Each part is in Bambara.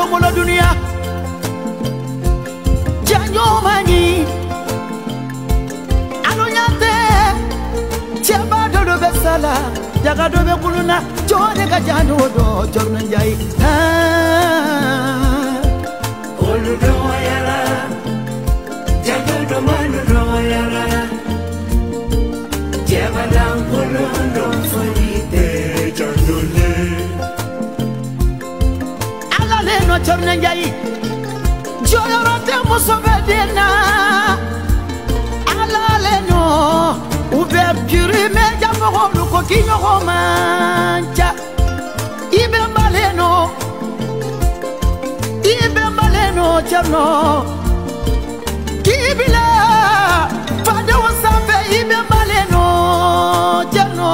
molo dunia janyo mani alonyate cheba do besala jaga do be kuluna jode ka janyo do jorno njay olu do yara janyo do manu do yara jeba dan kulundo fonite janyo le ala le no jorno njay joyorote musobedena ala le no ouverture me jamo ko kinyo ko mancha ibe maleno jarno kibila fade wasafe ibe maleno jarno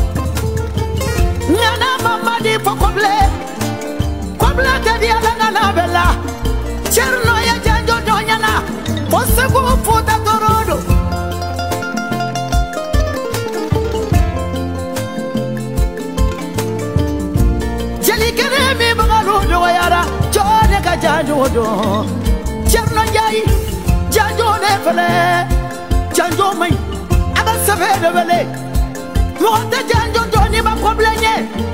nyana mama di fokoble kadi ala ngala bella jarno ya janjo do nyana bosego futa torodo jeli kene mi bangalo do yara jode ka janjo do jarno jai janjo ne fele janjo mai aba safe de bele mote janjo do ni ba problème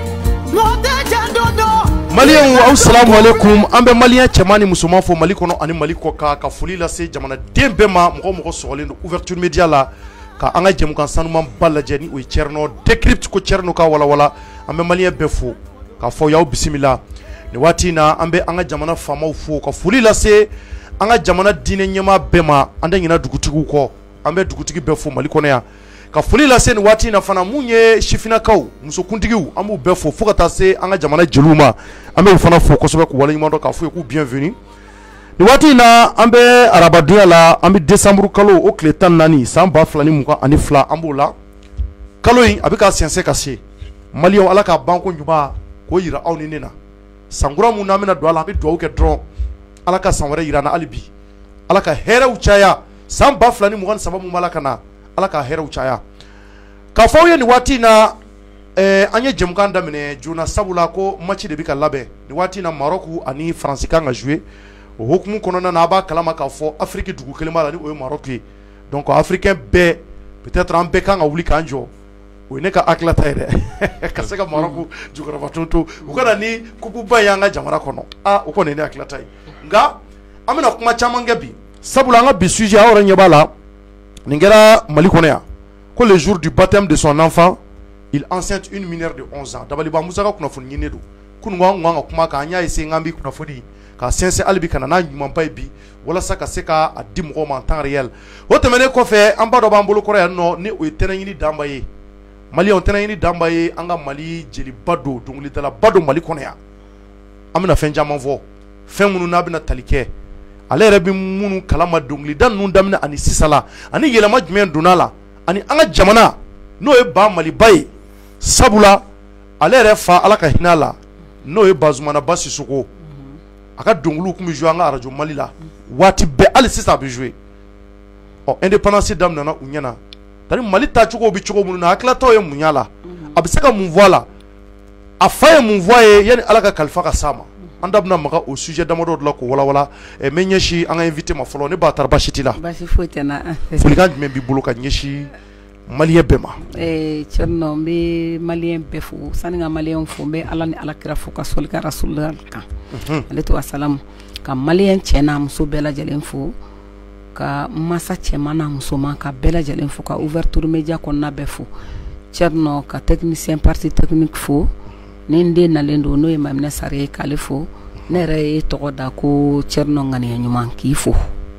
mote janjo do Malien wa assalamu alaikum ambe malien chamani musulman fo mali kono ani mali ko ka fuli la se jamana dembe ma mo soxlen ouverture média la ka anga jëm kan sanu mam balaje ni o cerno decrypt ko cerno ka wala ambe malien be fo ka fo yaw bismillah ni wati na ambe anga jamana fama fo ka fuli la se anga jamana dine nyema bema anda nyina dugutigu ko ambe dugutigi be fo mali kono ya ka fuli la se ni wati na fana munye shifina kaw muso kuntigiu amu be fo fo ka ta se anga jamana jeluma ambe fana fo ko sobe ko wala nyima do ka fo ku bienvenue ni wati na ambe arabaduya la ambe décembre kalo o kletan nani samba flani muka ani fla ambola kalo yi abika sense kase maliyo ala ka banko nyuba ko yira awni nena sangura mu na mena do ala be do ke dron ala ka sanware yira na alibi ala ka hera uchaya samba flani muka sababu malaka na ala ka hera uchaya ka fawye ni wati na anye jemkanda mene juna sabula ko match de bika labe ni wati na Maroc ani France ka nga jouer o hukumu konona na ba kalama ka fo Afrique dugu kelema la ni o Maroc donc africain be peut-être en be ka nga wuli kanjo o ne ka aklata ere ka seka Maroc jugora batuntu ukana ni kukuba yanga jamana kono o ko ne aklata nga amina kuma chama ngabi sabula nga bi sujet awra nyebala ningera mali kono ya ko le jour du baptême de son enfant il enceinte une mineure de 11 ans dabali ba musaka kuna fun nyinedo kunu ngwa kuma ka anya ise ngambi kuna fodi ka sense albi kana na nyuma pai bi wala saka seka adim ko en temps réel o temene ko fe amba do bambolo ko ya no ni o tena yini damba ye mali on tena yini damba ye anga mali jeli bado dongli tala bado mali kono ya amina fen jama vo fen munu na bina talike ale rebi munu kalama dongli dan nun damina ani sisala ani yelama jmen dunala ani anga jamana no e ba mali baye sabula ale refa alaka hinala no e bazumana basi suko aka donglu kum jouer anga radio mali la wati be ali sisa be jouer indépendance dam nana unyana tani mali ta chuko bi chuko mun na akla to ye munyala abisaka mun voila afaye mun voye yani alaka kalfa ka sama andabna maka au sujet d'amodo de la ko wala menyeshi anga invité ma folo ne ba tarba shitila basi fotena fuligan me bi buluka nyeshi malien bema cerno be malien befu saninga malien fu be ala ni ala kira fu ka sol ka rasulullah ka alayhi wasallam ka malien chena muso bela jalen fu ka masa chemana muso man ka bela jalen fu ka ouverture media ko na befu cerno ka technicien parti technique fu nende na lendo no e mamna sare kale fu nere to da ko cerno ngani nyuma ki fu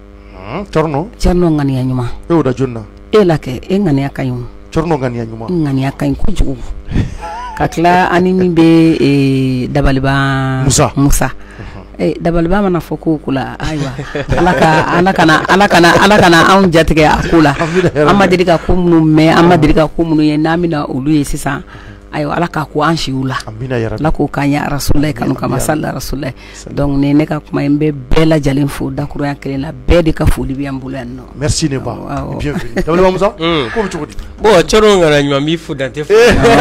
cerno ngani nyuma e da jonna ela ke ngani akayum cerno ngani akayum ko jugu kakla animi be dabaliba Musa dabaliba mana foko kula aywa alakana an jatige akula amma dirika ko munu me amma dirika ko munu ye namina olu ye sisa ayo ala ka ko an shiula amina ya rabbi la ko kanya rasulullah kanu kama sallallahu rasulullah donc ne ne ka kuma mbe bela jalen fo dakuru ya kelen la be de ka foli bi ambulan no merci ne ba bienvenue dawle Musa ko bi tugudi bo choro ngana nyuma mi fu dante fu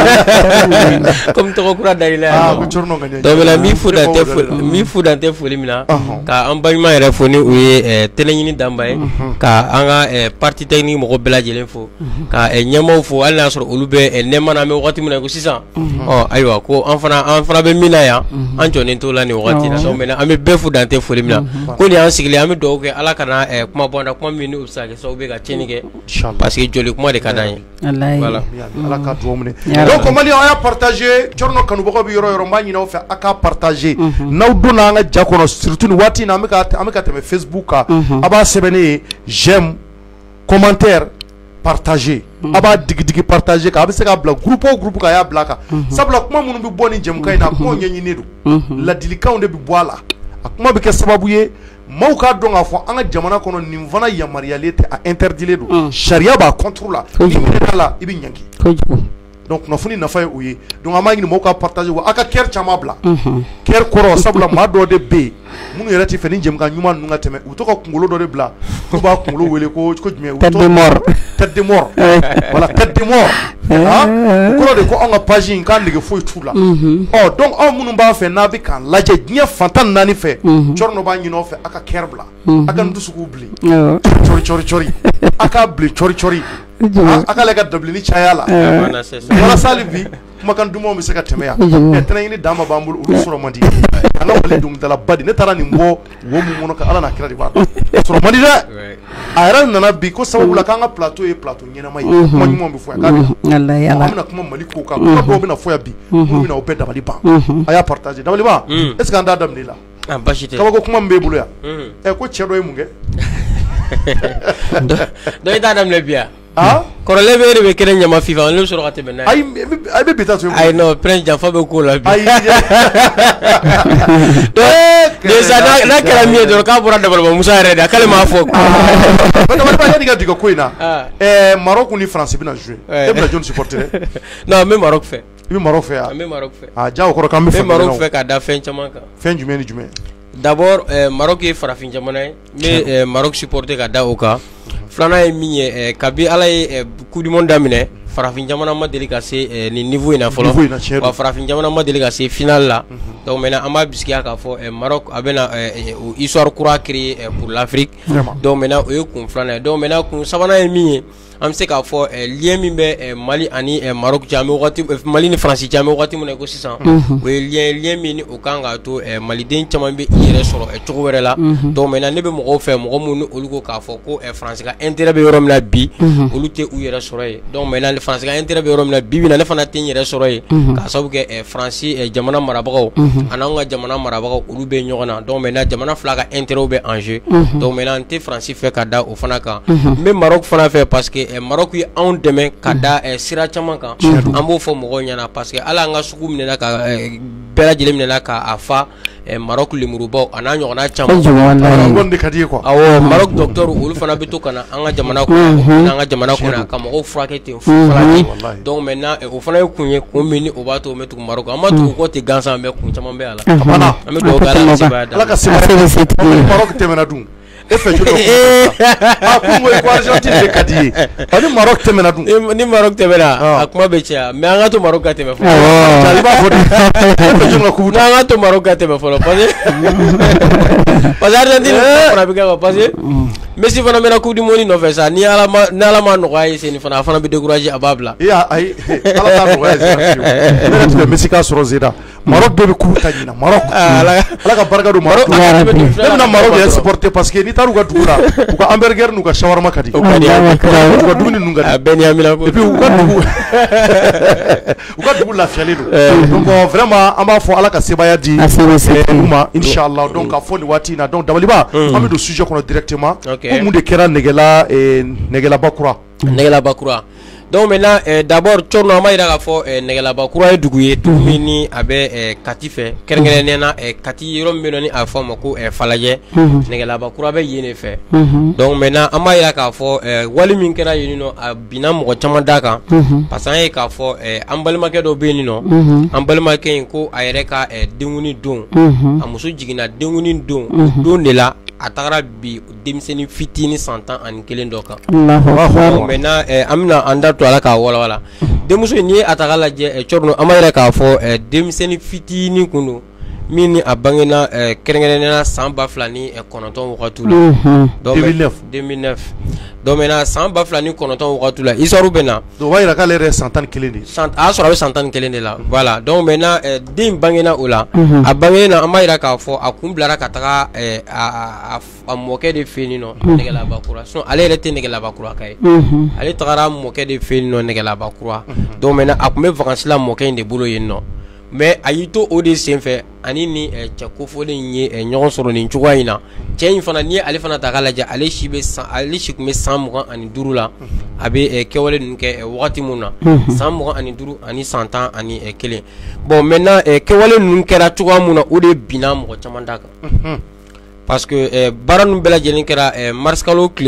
comme to kura dalila ko chorno ngani dawla mi fu dante fu limina ka ambayma yere fo ni uye telenyini dambaye ka anga parti technique mo ko bela jalen fo ka nyamo fo ala soro ulube nemana me wakati muna ko sisan aywa ko an fana be mina ya an jonen to la ni wakati na donc mena ame befu dante fo limina ko ni an sigile ame do ke ala kana kuma bonda kuma mini ubsake so be ga chenike inshallah parce que joli kuma de kadanye voilà ala ka do mune donc mali aya partager chorno kanu boko bi yoro mbani na ofa aka partager naw duna nga jakono surtout ni wati na ameka teme Facebook aba sebene j'aime commentaire partager aba digi partager ka abise ka bla groupe ka ya blaka sabla kuma munu bi boni jem kay na ko nyenyi nedu la dilika onde bi boala akuma bi ke sababu ye mawka donga fo anga jamana kono nimvana ya marialete a interdire do sharia ba contrôle la ibi nyanki donc na funi na fay uye donc ama ngi mawka partager wa aka ker chama bla ker koro sabla ma do de be munu yerati feni jem ka nyuma nunga teme utoka kungulo do de bla ko ba kungulo wele ko jume tête de mort voilà tête de mort ko de ko anga page kan de fo tula donc on munu ba fe na bi kan laje nya fantan nani fe chorno ba nyino fe aka ker bla aka ndusu ko bli chori aka bli chori aka lega dublini chayala wala salibi makan dumo mi seka temeya tena dama bambul ulu soro mandi ana wale dum dala badi ne tara ni mbo wo mu mono ka ala na kira di ba soro mandi da ayran nana bi ko sababu la kanga plateau nyena mai mo nyimo bi foya ka Allah ya Allah amna kuma maliko ka ko do bi na foya bi mo bi na ope da bali ba aya partager da bali ba est ce que anda dam ni la bashite ka ko kuma mbe bulu ya ko chedo munge do ita dam le bia Koro lebe be kere nyama FIFA on le soro kate benna ay be beta to ay no prince janfa be ko la bi ay desa na kala mi do ka bura dabal Musa rede akale ma fo ba diga diga ko ina Maroc ni France bi na jouer e bla jon supporter non mais Maroc fait bi Maroc fait mais Maroc fait jaw ko kam be Maroc fait ka da fin chamaka fin jume d'abord Maroc est farafin jamana mais Maroc supporter ka da oka flana minye kabi ala coup du monde damine farafin jamana ma deli ka se ni niveau ina folo wa farafin jamana ma deli ka se final la donc maintenant amba biskia ka fo Maroc abena histoire coura créer pour l'Afrique donc maintenant o kun flana donc maintenant kun sabana minye am se ka fo lien min be Mali ani Maroc jame wati Mali ni France jame wati mun ko sisan o lien min o kanga to Mali den chama be yere soro chogo were la donc maintenant ne be mo fe mo mun olu ko ka fo ko France ka intérêt be yorom na bi olu te u yere soro e donc maintenant France ka intérêt be yorom na bi na ne fana ten yere soro e ka sabu ke France jamana marabago ananga jamana marabago olu be nyogona donc maintenant jamana fla ka intérêt be en jeu donc maintenant te France fait ka da o fana ka mais Maroc fana fait parce que Maroc yi on demain kada sira chaman kan ambo fo mo nyana parce que ala nga suku minena ka bela jele minena ka afa Maroc limuruba ananyo na chama ngonde kadi ko awo Maroc docteur ulu fana bitu kana anga jamana ko anga jamana ko na kama o frakete fraki donc maintenant o fana kunye ko mini o bato metu Maroc amatu ko te gansa me kun chama be ala amana ame do gala sibada ala ka Maroc temena dum e fe jodo ko ko Argentine de kadi ani Maroc temena dum ni Maroc temena akuma be chia me anga to Maroc ka teme fo jali ba fo e jodo ko na anga to Maroc ka teme fo parce Argentine fana be ka parce Messi fana mena coupe du monde no fait ça ni ala ma no ay seni fana be décourager ababla ya ay ala ta no ay seni Messi ka soro zeda Maroc be coupe tani na Maroc ala ka barka do Maroc na Maroc est supporter parce que ni taru ga dugura ko hamburger nu ga shawarma kadi ko duguni nu ga Benjamin ko et puis ko dugu la fiale do donc vraiment amba fo ala ka sebaya di kuma inshallah donc a fo ni wati na donc dabaliba am do sujet kono directement ko mu de kera negela bakura donc maintenant d'abord Chorno ama ira ka fɔ nɛgɛlaba kura ye dugu ye dugu min ni a bɛ Kati fɛ kɛrɛnkɛrɛnnen na Kati yɔrɔ min bɛ yen ni a bɛ fɔ a ma ko Falajɛ nɛgɛlaba kura bɛ yen de fɛ donc maintenant an b'a yira k'a fɔ wali min kɛra yen nɔ a binna mɔgɔ caman da kan parce que an ye k'a fɔ an balimakɛ dɔ bɛ yen nɔ an balimakɛ in ko a yɛrɛ ka denkundi don a muso jiginna denkundi don don de la a tagara bi denmisɛnnin fitinin 111 dɔ kan maintenant an bɛna an da to ala k'a walawala denmuso in n'i ye a ta k'a lajɛ Chorno an b'a yɛrɛ k'a fɔ denmisɛnnin fitinin kun don min ni a bangena kɛrɛnkɛrɛnnenya san 2009 wagati la 2009 donc maintenant san 2009 wagati la histoire bɛ na donc o b'a yira k'ale yɛrɛ ye 111 de ye a y'a sɔrɔ a bɛ 111 de la voilà donc maintenant den bangena o la a bangena an b'a yira k'a fɔ a kun bilara ka taga a mɔkɛ de fɛ yen nɔ nɛgɛlabakura sinon ale yɛrɛ tɛ nɛgɛlabakura ka ye ale tagara mɔkɛ de fɛ yen nɔ nɛgɛlabakura donc maintenant a kun bɛ vacances la mɔkɛ in de bolo yen nɔ mais a y'i to o de senfɛ ani ni cɛ kofɔlen ye ɲɔgɔn sɔrɔ nin cogoya in na cɛ in fana n'i ye ale fana ta k'a lajɛ ale si kun bɛ san 25 la a bɛ kɛwale ninnu kɛ wagati mun na san 25 ani san 11 bon maintenant kɛwale ninnu kɛra cogoya mun na o de binna mɔgɔ caman da kan parce que baara ninnu bɛɛ lajɛlen kɛra mars kalo tile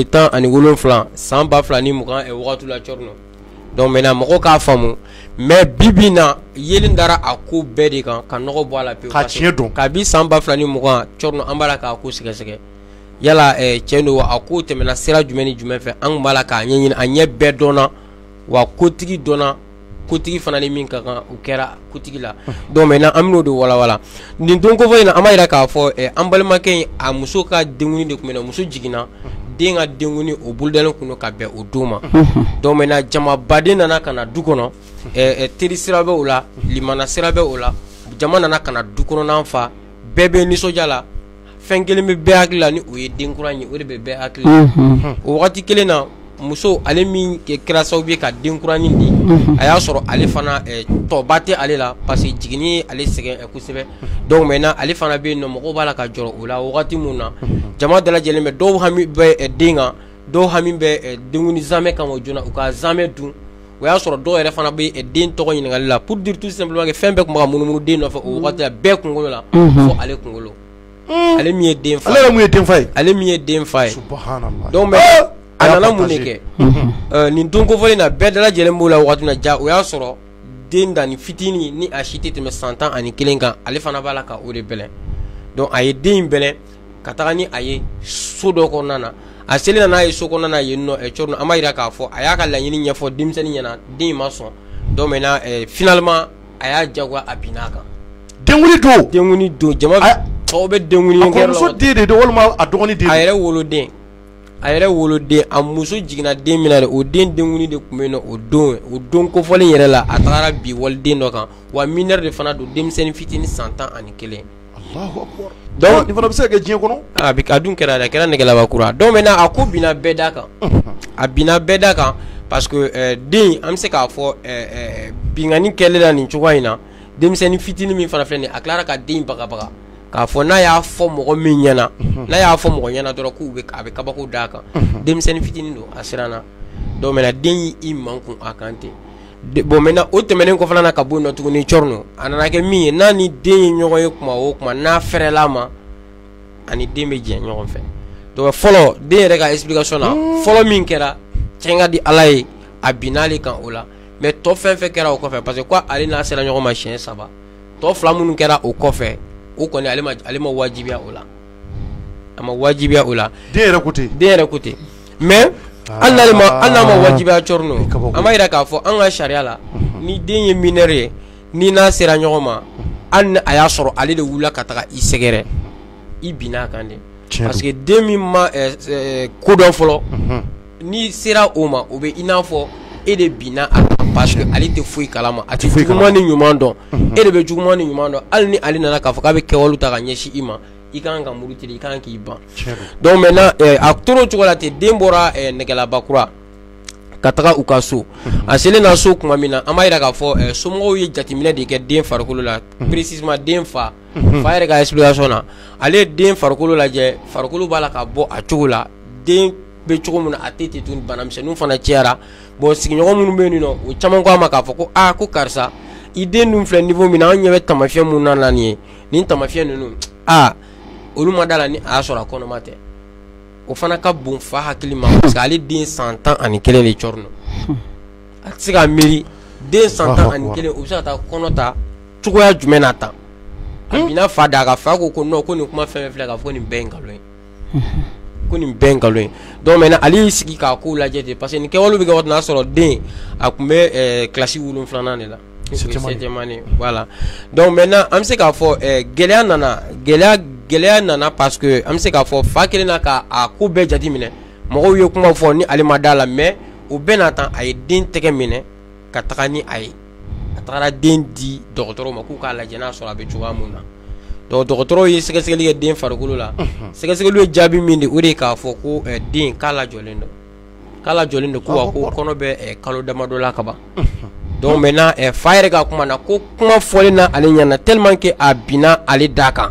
17 san 2020 wagati la Chorno donc maintenant mɔgɔw k'a faamu mais bibi na yelen dara a ko bɛɛ de kan ka nɔgɔ bɔ a la pewu ka tiɲɛ dɔn kabi san 2020 Chorno an b'a la k'a ko sɛgɛsɛgɛ yala tiɲɛ don a ko tɛmɛna sira jumɛn ni jumɛn fɛ an b'a la k'a ɲɛɲini a ɲɛ bɛɛ dɔnna wa kotigi dɔnna kotigi fana ni min ka kan o kɛra kotigi la donc maintenant an bɛn'o de walawala nin don kofɔ in na an b'a yira k'a fɔ an balimakɛ in a muso ka denkundi de tun bɛ na muso jiginna den ka denkundi o bolodalen kun don ka bɛn o don ma donc maintenant jama baden nana ka na du kɔnɔ teri sira bɛ o la limana sira bɛ o la jama nana ka na du kɔnɔna fa bɛɛ bɛ nisɔndiya la fɛn kelen bɛ bɛɛ hakili la ni o ye den kura ye o de bɛ bɛɛ hakili la o wagati kelen na muso ale min kɛra sababu ye ka den kuranin di a y'a sɔrɔ ale fana tɔba tɛ ale la parce que jiginni ale sɛgɛn kosɛbɛ donc maintenant ale fana bɛ yen nɔ mɔgɔw b'a la ka jɔrɔ o la wagati mun na jama dalajɛlen bɛ dɔw hami bɛ den kan dɔw hami bɛ denkundi zamɛ kan o joona u ka zamɛ dun o y'a sɔrɔ dɔw yɛrɛ fana bɛ den tɔgɔ ɲininkali la pour dire tout simplement que fɛn bɛɛ tun bɛ ka munumunu den nɔfɛ o wagati la bɛɛ kunkolo la fo ale kunkolo ale min ye den fa ale mun ye den fa ye ale min ye den fa ye subhanallah donc a nana mun de kɛ nin don kofɔlen na bɛɛ dalajɛlen b'o la wagati na ja o y'a sɔrɔ den dani fitinin ni a si tɛ tɛmɛ 111 kan ale fana b'a la ka o de bɛlɛn donc a ye den in bɛlɛn ka taga ni a ye so dɔ kɔnɔna na a selen na n'a ye so kɔnɔna na yen nɔ Chorno an b'a yira k'a fɔ a y'a ka laɲini ɲɛfɔ denmisɛnnin ɲɛna den in ma sɔn donc maintenant finalement a y'a jagoya a binna a kan denkundi don jama tɔw bɛ denkundi kɛ a muso den de don walima a dɔgɔnin den a yɛrɛ woloden a muso jiginna den min na dɛ o den denkundi de tun bɛ yen nɔ o don kofɔlen yɛrɛ la a tagara bi waliden dɔ kan wa mineur de fana don denmisɛnnin fitinin 111 Allahu akbar donc nin fana bɛ se ka kɛ diɲɛ kɔnɔ a dun kɛra a kɛra nɛgɛlabakura donc maintenant a ko binna bɛɛ da kan a binna bɛɛ da kan parce que den an bɛ se k'a fɔ binkani kɛlen la nin cogoya in na denmisɛnnin fitinin min fana filɛ nin a tilara ka den bagabaga k'a fɔ n'a y'a fɔ mɔgɔ min ɲɛna n'a y'a fɔ mɔgɔ ɲɛna dɔrɔn a bɛ kabako d'a kan denmisɛnnin fitinin don a siranna donc maintenant den y'i man kun a kan ten bon maintenant o tɛmɛnen kɔfɛ na ka bɔ yen nɔ tuguni Chorno a nana kɛ min ye n'a ni den ye ɲɔgɔn ye kuma o kuma n'a fɛrɛla ma ani den bɛ jɛ ɲɔgɔn fɛ donc fɔlɔ den yɛrɛ ka explication na fɔlɔ min kɛra tiɲɛ ka di Ala ye a binn'ale kan o la mais tɔ fɛn fɛn kɛra o kɔfɛ parce que ko ale n'a sera ɲɔgɔn ma siɲɛ 3 tɔ 2 minnu kɛra o kɔfɛ o kɔni ale ma wajibiya o la a ma wajibiya o la den yɛrɛ ko ten mais an n'a ma wajibiya Chorno an b'a yira k'a fɔ an ka sariya la ni den ye mineur ye ni n'a sera ɲɔgɔn ma hali ni a y'a sɔrɔ ale de wulila ka taga i sɛgɛrɛ i binna a kan de parce que den min ma ko dɔn fɔlɔ ni sera o ma o bɛ i n'a fɔ e de binna a kan parce que ale tɛ foyi kalama a tɛ juguman ni ɲuman dɔn e de bɛ juguman ni ɲuman dɔn hali ni ale nana k'a fɔ k'a bɛ kɛwale ta ka ɲɛsin i ma i kan ka muruti i kan k'i ban donc maintenant a tora o cogo la ten den bɔra nɛgɛlabakura ka taga u ka so a selen na so tuma min na an b'a yira k'a fɔ somɔgɔw ye jateminɛ de kɛ den farikolo la précisément den fa yɛrɛ ka explication na ale ye den farikolo lajɛ farikolo b'a la ka bɔ a cogo la den bɛ cogo min na a tɛ ten tuguni banamisɛnninw fana cayara bon sigiɲɔgɔn minnu bɛ yen nɔ o caman ko a ma k'a fɔ ko ko karisa i den dun filɛ niveau min na an ɲɛ bɛ tamafiyɛn mun na nin ye nin tamafiyɛn ninnu olu ma da la ni a y'a sɔrɔ a kɔnɔma tɛ o fana ka bon fa hakili ma parce que ale den 11 de cɔri nɔ a tɛ se ka miiri den 11 o bɛ se ka taa kɔnɔ ta cogoya jumɛn na tan a bina fa da a ka fa ko non ko nin kuma fɛn filɛ ka fɔ nin bɛɛ ye nkalon ye ko nin bɛɛ ye nkalon ye donc maintenant ale y'i sigi k'a ko lajɛ ten parce que nin kɛwale bɛ kɛ waati n'a sɔrɔ den a tun bɛ classe 7 de la. Voilà. Donc maintenant an bɛ se k'a fɔ gɛlɛya nana parce que an bɛ se k'a fɔ fa kelen na k'a ko bɛɛ jate minɛ mɔgɔw ye kuma fɔ ni ale ma da la mais o bɛɛ n'a tan a ye den tɛgɛ minɛ ka taga ni a ye a tagara den di dɔgɔtɔrɔw ma k'u k'a lajɛ n'a sɔrɔ a bɛ cogoya mun na donc dɔgɔtɔrɔw ye sɛgɛsɛgɛli kɛ den farikolo la sɛgɛsɛgɛliw ye jaabi min di o de ye k'a fɔ ko den k'a lajɔlen don ko kɔnɔ bɛ kalo damadɔ la ka ban donc maintenant fa yɛrɛ ka kuma na ko kuma fɔlen na ale ɲɛna tellement que a binna ale da kan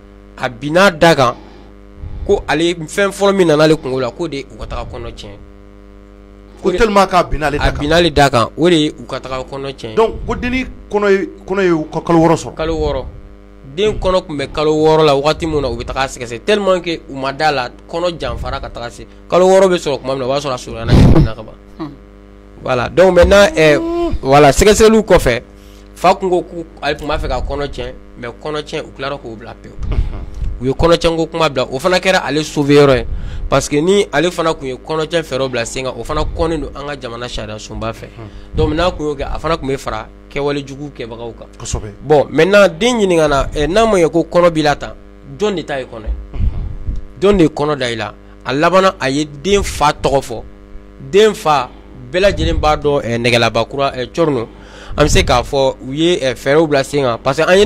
ko ale fɛn fɔlɔ min nana ale kunkolo la ko de u ka taga kɔnɔ tiɲɛ ko tellement k'a binna ale da kan o de u ka taga kɔnɔ tiɲɛ donc ko denni kɔnɔ ye kalo 6 sɔrɔ kalo 6 den kɔnɔ tun bɛ kalo 6 la wagati min na u bɛ taga sɛgɛsɛ tellement que u ma da la kɔnɔ janfara ka taga se kalo 6 bɛ sɔrɔ kuma min na o b'a sɔrɔ a surunyana ɲɔgɔn ka ban voilà donc maintenant voilà sɛgɛsɛgɛliw kɔfɛ fa kun ko ale tun b'a fɛ ka kɔnɔ tiɲɛ mais kɔnɔ tiɲɛ u tilara k'o bila pewu u ye kɔnɔ tiɲɛ ko kuma bila o fana kɛra ale sauver yɔrɔ ye parce que ni ale fana kun ye kɔnɔ tiɲɛ fɛɛrɛw bila sen kan o fana kɔnnen don an ka jamana sariya sunba fɛ donc n'a kun y'o kɛ a fana kun bɛ fara kɛwale jugu kɛbagaw kan kosɛbɛ bon maintenant den ɲininka na n'a ma ye ko kɔnɔ b'i la tan jɔn de ta ye kɔnɔ ye jɔn de ye kɔnɔ da i la a labanna a ye den fa tɔgɔ fɔ den fa bɛɛ lajɛlen b'a dɔn nɛgɛlabakura cɔrino an bɛ se k'a fɔ u ye fɛɛrɛw bila sen kan parce que an ye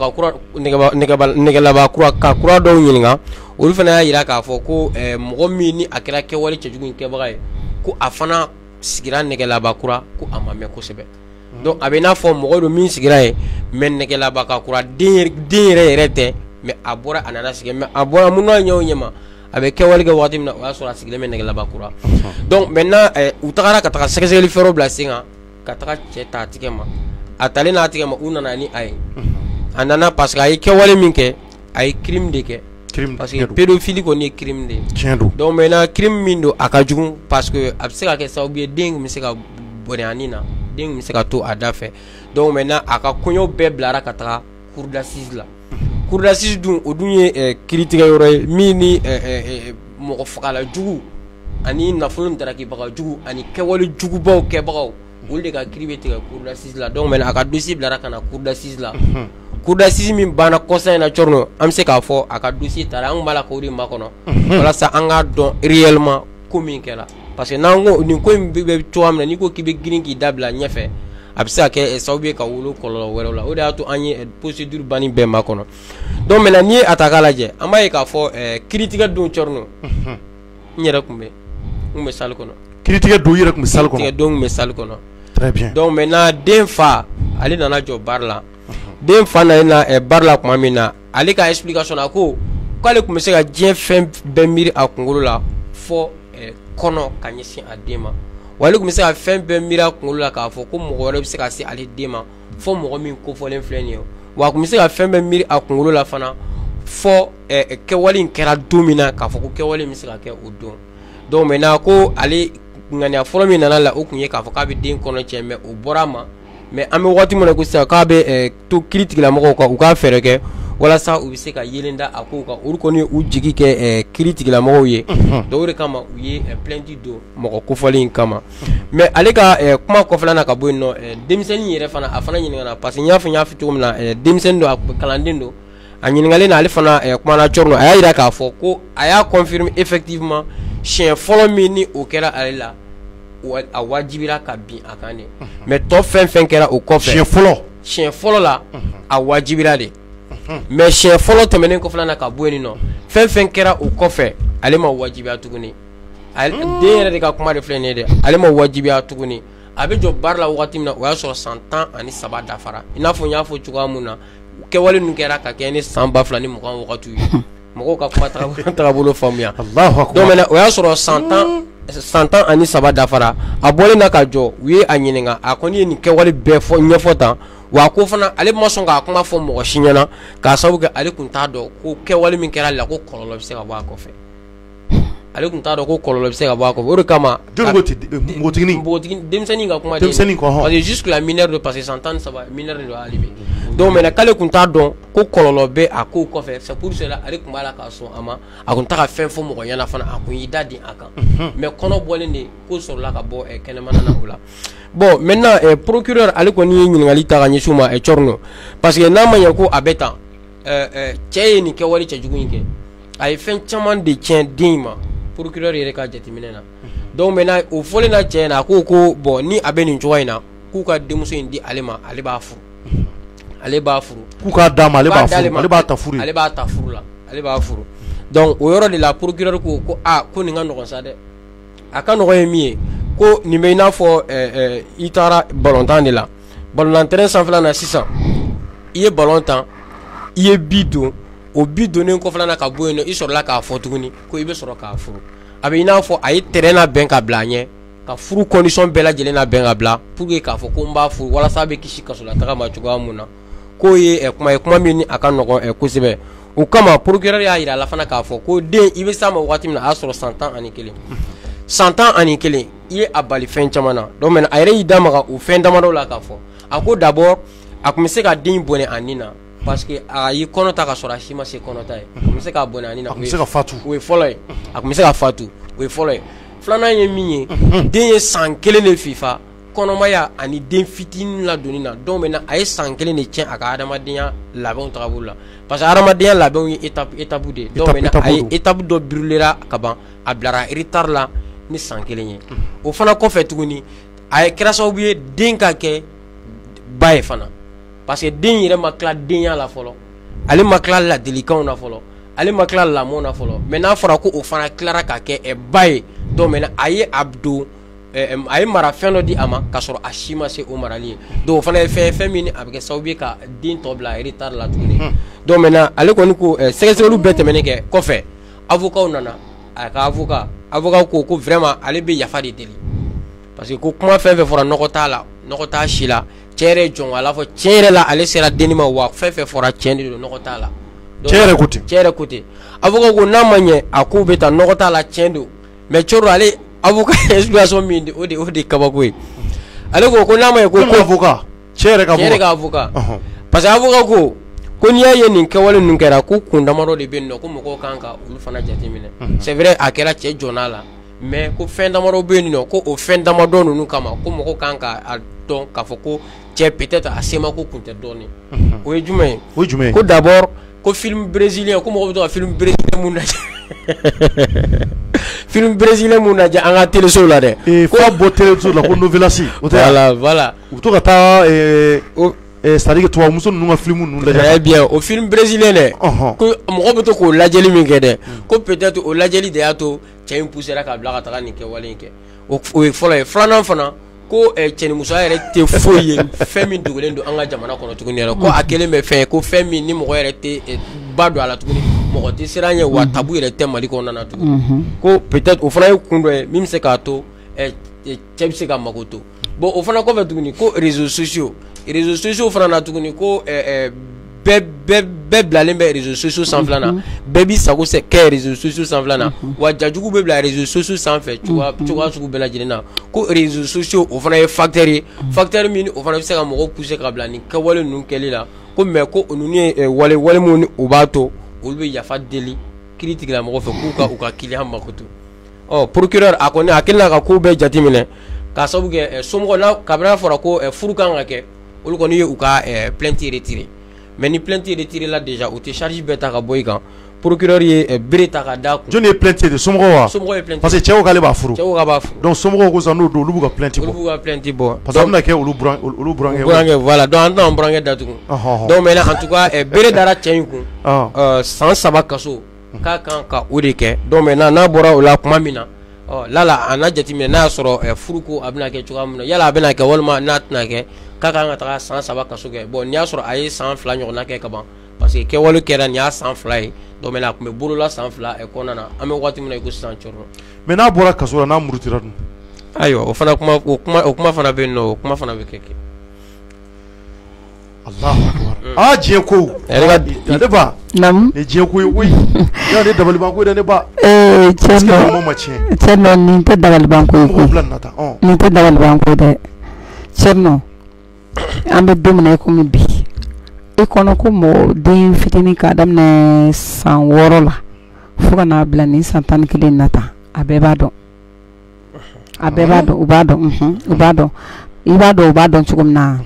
nɛgɛlabakura ka kura dɔw ɲininka olu fana y'a jira k'a fɔ ko mɔgɔ min ni a kɛra kɛwale cɛjugu in kɛbaga ye ko a fana sigira nɛgɛlabakura ko a ma mɛn kosɛbɛ donc a bɛ n'a fɔ mɔgɔ don min sigira ye mais nɛgɛlabakura den yɛrɛ tɛ mais a bɔra a nana sigi mais a bɔra mun n'a ɲɛ o ɲɛ ma a bɛ kɛwale kɛ waati min na o y'a sɔrɔ a sigilen bɛ nɛgɛlabakura donc maintenant u tagara ka taga sɛgɛsɛgɛli fɛɛrɛw bila sen kan ka taga cɛ ta a tigɛ ma a talen n'a tigɛ ma u nana ni a ye a nana parce que a ye kɛwale min kɛ a ye crime de kɛ parce que pédophilie kɔni ye crime de ye donc maintenant crime min don a ka jugu parce que a bɛ se ka kɛ sababu ye den bɛ se ka bɔnɛ a nin na den bɛ se ka to a da fɛ donc maintenant a ka kɔɲɔ bɛɛ bilara ka taga cour d'assises la cour d'assises dun o dun ye kiiritigɛ yɔrɔ ye min ni mɔgɔ fagala jugu ani nafolo darakibaga jugu ani kɛwale jugubaw kɛbagaw olu de ka kiiri bɛ tigɛ cour d'assises la donc maintenant a ka dossier bilara ka na cour d'assises la cour d'assises min banna kɔsa in na cɔrino an bɛ se k'a fɔ a ka dossier taara an b'a la k'o de makɔnɔ walasa an k'a dɔn réellement ko min kɛra parce que n'an ko nin ko in bɛ cogoya min na n'i ko k'i bɛ girin k'i da bila ɲɛfɛ a bɛ se ka kɛ sababu ye ka wolo kɔlɔlɔ wɛrɛw la o de y'a to an ye procédure banni bɛɛ makɔnɔ donc maintenant n'i ye a ta k'a lajɛ an b'a ye k'a fɔ kiiritigɛ don cɔrino n yɛrɛ tun bɛ salle kɔnɔ kiiritigɛ don i yɛrɛ tun bɛ salle kɔnɔ kiiritigɛ don tun bɛ salle kɔnɔ très bien donc maintenant den fa ale nana jɔ baara la den fa nana baara la tuma min na ale ka explication na ko k'ale tun bɛ se ka diɲɛ fɛn bɛɛ miiri a kunkolo la fɔ kɔnɔ ka ɲɛsin a den ma wa ale tun bɛ se ka fɛn bɛɛ miiri a kunkolo la k'a fɔ ko mɔgɔ wɛrɛ bɛ se ka se ale den ma fɔ mɔgɔ min kofɔlen filɛ nin ye wa a tun bɛ se ka fɛn bɛɛ miiri a kunkolo la fana fɔ kɛwale in kɛra don min na k'a fɔ ko kɛwale in bɛ se ka kɛ o don donc maintenant ko ale ŋaniya fɔlɔ min nana la o tun ye k'a fɔ k'a bɛ den kɔnɔ tiɲɛ mais o bɔra a ma mais an bɛ waati min na ko sisan k'a bɛ to kiiri tigilamɔgɔw kan u k'a fɛɛrɛ kɛ walasa u bɛ se ka yelen da a kow kan olu kɔni u jigi kɛ kiiri tigilamɔgɔw ye donc o de kama u ye plainte don mɔgɔ kofɔlen in kama mais ale ka kuma kɔfɛla na ka bɔ yen nɔ denmisɛnnin yɛrɛ fana a fana ɲininka na parce que n y'a fɔ cogo min na denmisɛnnin don a kalanden don a ɲininkalen na ale fana kumana cɔrino a y'a jira k'a fɔ ko a y'a confirmer effectivement siɲɛ fɔlɔ min ni o kɛra ale la a wajibira ka bin a kan de mais tɔ fɛn fɛn kɛra o kɔfɛ siɲɛ fɔlɔ la a wajibira de mais siɲɛ fɔlɔ tɛmɛnen kɔfɛ na ka bɔ yen nɔ fɛn fɛn kɛra o kɔfɛ ale ma wajibiya tuguni den yɛrɛ de ka kuma de filɛ nin ye dɛ ale ma wajibiya tuguni a bɛ jɔ baara la wagati min na o y'a sɔrɔ san 13 dafara i n'a fɔ n y'a fɔ cogoya mun na kɛwale ninnu kɛra ka kɛ ni san 2020 wagatiw ye mɔgɔw ka kuma tagabolo faamuya donc maintenant o y'a sɔrɔ san 10 100 ans ani saba dafara a bɔlen na ka jɔ u ye a ɲininka a kɔni ye nin kɛwale bɛɛ fɔ ɲɛfɔ tan wa ko fana ale ma sɔn k'a kuma fɔ mɔgɔ si ɲɛna k'a sababu kɛ ale tun t'a dɔn ko kɛwale min kɛra ale la ko kɔlɔlɔ bɛ se ka bɔ a kɔfɛ ale tun t'a dɔn ko kɔlɔlɔ bɛ se ka bɔ a kɔfɛ o de kama npogotigi denmisɛnnin ka kuma parce que jusque la mineur de passer 100 ans saba mineur de don ale bɛ donc maintenant k'ale tun t'a dɔn ko kɔlɔlɔ bɛ a kow kɔfɛ c'est pour cela ale tun b'a la k'a sɔn a ma a tun t'a ka fɛn fɔ mɔgɔ ɲɛna fana a tun y'i da di a kan mais kɔnɔ bɔlen de ko sɔrɔla ka bɔ kɛnɛmana na o la bon maintenant procureur ale kɔni ye ɲininkali ta ka ɲɛsin u ma Cɔrɔnɔ parce que n'a ma ɲɛ ko a bɛ tan cɛ ye nin kɛwale cɛjugu in kɛ a ye fɛn caman de tiɲɛ den in ma procureur yɛrɛ ka jateminɛ na donc maintenant o fɔlen na cɛ na ko bon ni a bɛ nin cogoya in na k'u ka denmuso in di ale ma ale b'a furu ale b'a furu k'u k'a d'a ma ale b'a furu ale b'a ta furu ale b'a ta furu la ale b'a furu donc o yɔrɔ de la procureur ko ko nin ka nɔgɔn sa dɛ a ka nɔgɔn ye min ye ko nin bɛ i n'a fɔ i taara balontan de la balontan terrain sanfɛla na sisan i ye balontan i ye bi don o bi donnen kɔfɛla na ka bɔ yen nɔ i sɔrɔla k'a fɔ tuguni ko i bɛ sɔrɔ k'a furu a bɛ i n'a fɔ a ye terrain labɛn ka bila a ɲɛ ka furu condition bɛɛ lajɛlen labɛn ka bila pour que k'a fɔ ko n b'a furu walasa a bɛ kisi kasolataga ma cogoya mun na k'o ye kuma min ni a ka nɔgɔn kosɛbɛ o kama procureur y'a yira a la fana k'a fɔ ko den i bɛ s'a ma waati min na a y'a sɔrɔ 100 ans ani 1 100 ans ani 1 i ye a bali fɛn caman na donc maintenant a yɛrɛ y'i da maga o fɛn damadɔ la k'a fɔ a ko d'abord a tun bɛ se ka den bɔnɛ a nin na parce que a y'i kɔnɔ ta ka sɔrɔ a si ma se kɔnɔ ta ye a tun bɛ se k'a bɔnɛ a nin na a tun bɛ se ka fatu o ye fɔlɔ ye a tun bɛ se ka fatu o ye fɔlɔ ye filanan ye min ye den ye san 1 de fifa kɔnɔmaya ani den fitinin ladonni na donc maintenant a ye san 1 de tiɲɛ a ka adamadenya labɛnw tagabolo la parce que adamadenya labɛnw ye étape de donc maintenant a ye étape dɔ brûlera ka ban a bilara retard la ni san 1 ye o fana kɔfɛ tuguni a ye kɛra sababu ye den ka kɛ ba ye fana parce que den yɛrɛ ma tila denya la fɔlɔ ale ma tila ladilikanw na fɔlɔ ale ma tila lamɔ na fɔlɔ mais n'a fɔra ko o fana tilara ka kɛ ba ye donc maintenant a ye a don a ye mara fɛn dɔ di a ma k'a sɔrɔ a si ma se o marali ye donc o fana ye fɛn min a bɛ kɛ sababu ye ka den tɔ bila retard la tuguni donc maintenant ale kɔni ko sɛgɛsɛgɛliw bɛɛ tɛmɛnen kɛ kɔfɛ avocat nana a ka avocat ko vraiment ale bɛ yafa de deli parce que ko kuma fɛn fɔra nɔgɔ t'a la nɔgɔ t'a si la cɛ yɛrɛ jɔn a la fɔ tiɲɛ yɛrɛ la ale sera denni ma wa fɛn fɔra tiɲɛ de don nɔgɔ t'a la cɛ yɛrɛ ko ten avocat ko n'a ma ɲɛ a ko bɛ taa nɔgɔ t'a la tiɲɛ don mais Cɔrɔnɔ ale avocat explication min o de kabako ye ale ko n'a ma ɲɛ ko avocat cɛ yɛrɛ ka avocat parce que avocat ko n'i y'a ye nin kɛwale ninnu kɛra ko kun damadɔ de bɛ yen nɔ ko mɔgɔw kan ka olu fana jateminɛ c'est vrai a kɛra cɛ jɔnna la mais ko fɛn damadɔ bɛ yen nɔ ko o fɛn damadɔ ninnu kama ko mɔgɔw kan ka dɔn k'a fɔ ko cɛ peut-être a se ma ko kun tɛ dɔɔnin o ye jumɛn ye ko d'abord ko film brésilien ko mɔgɔw bɛ to ka film brésilien mun lajɛ film brésilien mun lajɛ an ka téléso la dɛ ko bɔ téléso la ko novelas o tɛ voilà u bɛ to ka taa c'est-à-dire que tubabu muso ninnu ka film ninnu lajɛ très bien o film brésilien dɛ ko mɔgɔw bɛ to k'o lajɛli min kɛ dɛ ko peut-être o lajɛli de y'a to cɛ in poussera k'a bila ka taga nin kɛwale in kɛ o ye fɔlɔ ye filanan fana ko cɛnimusoya yɛrɛ tɛ foyi ye fɛn min dogolen don an ka jamana kɔnɔ tuguni yɛrɛ ko a kelen bɛ fɛn ye ko fɛn min ni mɔgɔ yɛrɛ tɛ ba don a la tuguni mɔgɔ tɛ siran ɲɛ wa tabu yɛrɛ tɛ Mali kɔnɔna na tuguni ko peut-être o fana ye kun dɔ ye min bɛ se k'a to cɛ bɛ se ka mago to bon o fana kɔfɛ tuguni ko réseaux sociaux fana na tuguni ko bɛɛ bilalen bɛ réseaux sociaux sanfɛla na bɛɛ b'i sago kɛ réseaux sociaux sanfɛla na wa jajugu bɛ bila réseaux sociaux sanfɛ cogoya sugu bɛɛ lajɛlen na ko réseaux sociaux o fana ye facteur ye facteur min o fana bɛ se ka mɔgɔw pousser ka bila nin kɛwale ninnu kɛli la ko mais ko ninnu ye wale mun o b'a to olu bɛ yafa deli kiiri tigilamɔgɔ fɛ k'u ka client makoto procureur a kɔni a kɛlen n'a ka ko bɛɛ jateminɛ k'a sababu kɛ somɔgɔ n'a kabini a fɔra ko furu kan ka kɛ olu kɔni ye u ka plainte retiré mais ni plainte retiré la déjà o tɛ charge bɛɛ ta ka bɔ i kan procureur ye bere ta ka da kun. jɔnni ye plainte de somɔgɔw wa. somɔgɔw ye plainte parce que cɛ ko k'ale b'a furu. cɛ ko k'a b'a furu. donc somɔgɔw ko sisan n'o don olu b'u ka plainte bɔ. olu b'u ka plainte bɔ. parce que a bɛna kɛ olu burankɛ. burankɛ voilà donc an tɛna burankɛ datugu. donc maintenant en tout cas bere dara cɛ in kun. san 3 kaso k'a kan ka o de kɛ donc maintenant n'a bɔra o la tuma min na lala a n'a jateminɛ n'a y'a sɔrɔ furu ko a bɛna kɛ cogoya min na yala a bɛna kɛ walima n'a tɛna kɛ k'a kan ka taga san 3 kaso kɛ bon n'i y'a sɔrɔ a ye san 2 ɲɔgɔnna kɛ ka ban parce que kɛwale kɛra nin y'a san 2 ye donc maintenant a tun bɛ bolola san 2 kɔnɔna na an bɛ waati min na i ko sisan cɔrɔ mais n'a bɔra kaso la n'a murutira dun ayiwa o fana kuma fana bɛ yen nɔ o kuma fana bɛ kɛ Allahu akbar diɲɛ ko ne ba namu ni diɲɛ ko ye koyi ya ne dabaliban ko ye ne ba cɛnɔ ma tiɲɛ cɛnɔ nin tɛ dabaliban ko ye koyi nin tɛ dabaliban ko dɛ cɛnɔ an bɛ don min na i komi bi i kɔnɔ ko mɔgɔ den fitinin k'a daminɛ san 6 la fo ka n'a bila nin san 11 na tan a bɛɛ b'a dɔn a bɛɛ b'a dɔn u b'a dɔn u b'a dɔn i b'a dɔn u b'a dɔn cogo min na